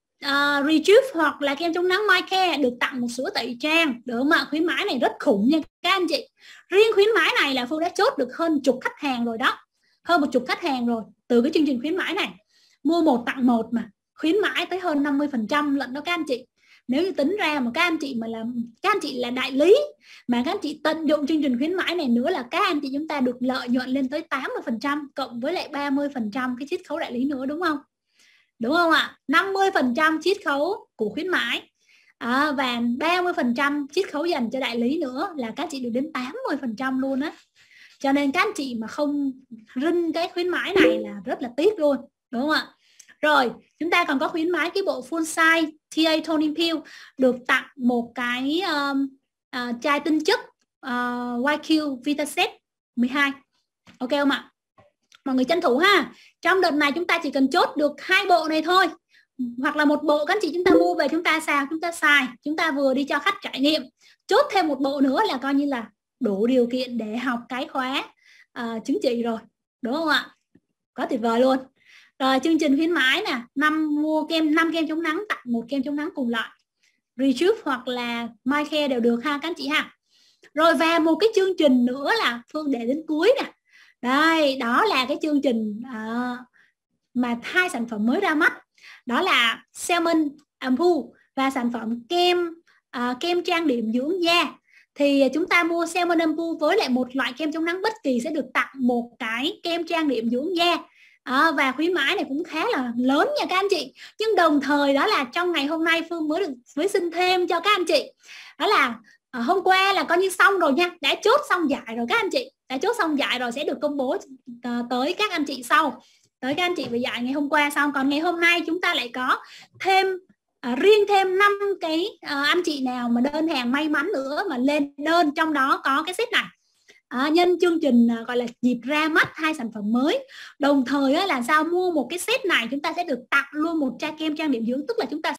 uh, Rejuve hoặc là kem chống nắng My Care được tặng một sữa tẩy trang, được không ạ? Khuyến mãi này rất khủng nha các anh chị. Riêng khuyến mãi này là Phương đã chốt được hơn chục khách hàng rồi đó, hơn một chục khách hàng rồi từ cái chương trình khuyến mãi này. Mua một tặng một mà khuyến mãi tới hơn năm mươi phần trăm lận đó các anh chị. Nếu như tính ra mà các anh chị mà làm, các anh chị là đại lý mà các anh chị tận dụng chương trình khuyến mãi này nữa là các anh chị chúng ta được lợi nhuận lên tới tám mươi phần trăm cộng với lại ba mươi phần trăm cái chiết khấu đại lý nữa, đúng không? Đúng không ạ? năm mươi phần trăm chiết khấu của khuyến mãi à, và ba mươi phần trăm chiết khấu dành cho đại lý nữa là các anh chị được đến tám mươi phần trăm luôn á. Cho nên các anh chị mà không rinh cái khuyến mãi này là rất là tiếc luôn, đúng không ạ? Rồi, chúng ta còn có khuyến mãi cái bộ full size tê a toning pill được tặng một cái um, uh, chai tinh chất uh, i kiu Vitaset mười hai. Ok không ạ? Mọi người tranh thủ ha. Trong đợt này chúng ta chỉ cần chốt được hai bộ này thôi, hoặc là một bộ các anh chị chúng ta mua về chúng ta xào, chúng ta xài, chúng ta vừa đi cho khách trải nghiệm, chốt thêm một bộ nữa là coi như là đủ điều kiện để học cái khóa uh, chứng chỉ rồi, đúng không ạ? Quá tuyệt vời luôn. Rồi chương trình khuyến mãi nè, năm mua kem năm kem chống nắng tặng một kem chống nắng cùng loại Rejuve hoặc là My Care đều được ha các anh chị ha. Rồi và một cái chương trình nữa là Phương để đến cuối nè. Đây, đó là cái chương trình uh, mà hai sản phẩm mới ra mắt. Đó là Salmon Ampoule và sản phẩm kem uh, kem trang điểm dưỡng da. Thì chúng ta mua Salmon Ampoule với lại một loại kem chống nắng bất kỳ sẽ được tặng một cái kem trang điểm dưỡng da. À, và khuyến mãi này cũng khá là lớn nha các anh chị. Nhưng đồng thời đó là trong ngày hôm nay Phương mới được mới xin thêm cho các anh chị. Đó là à, hôm qua là coi như xong rồi nha, đã chốt xong giải rồi các anh chị. Đã chốt xong giải rồi sẽ được công bố uh, tới các anh chị sau. Tới các anh chị về giải ngày hôm qua xong. Còn ngày hôm nay chúng ta lại có thêm uh, riêng thêm năm cái uh, anh chị nào mà đơn hàng may mắn nữa mà lên đơn, trong đó có cái set này. À, nhân chương trình à, gọi là dịp ra mắt hai sản phẩm mới, đồng thời á, là sao mua một cái set này chúng ta sẽ được tặng luôn một chai kem trang điểm dưỡng, tức là chúng ta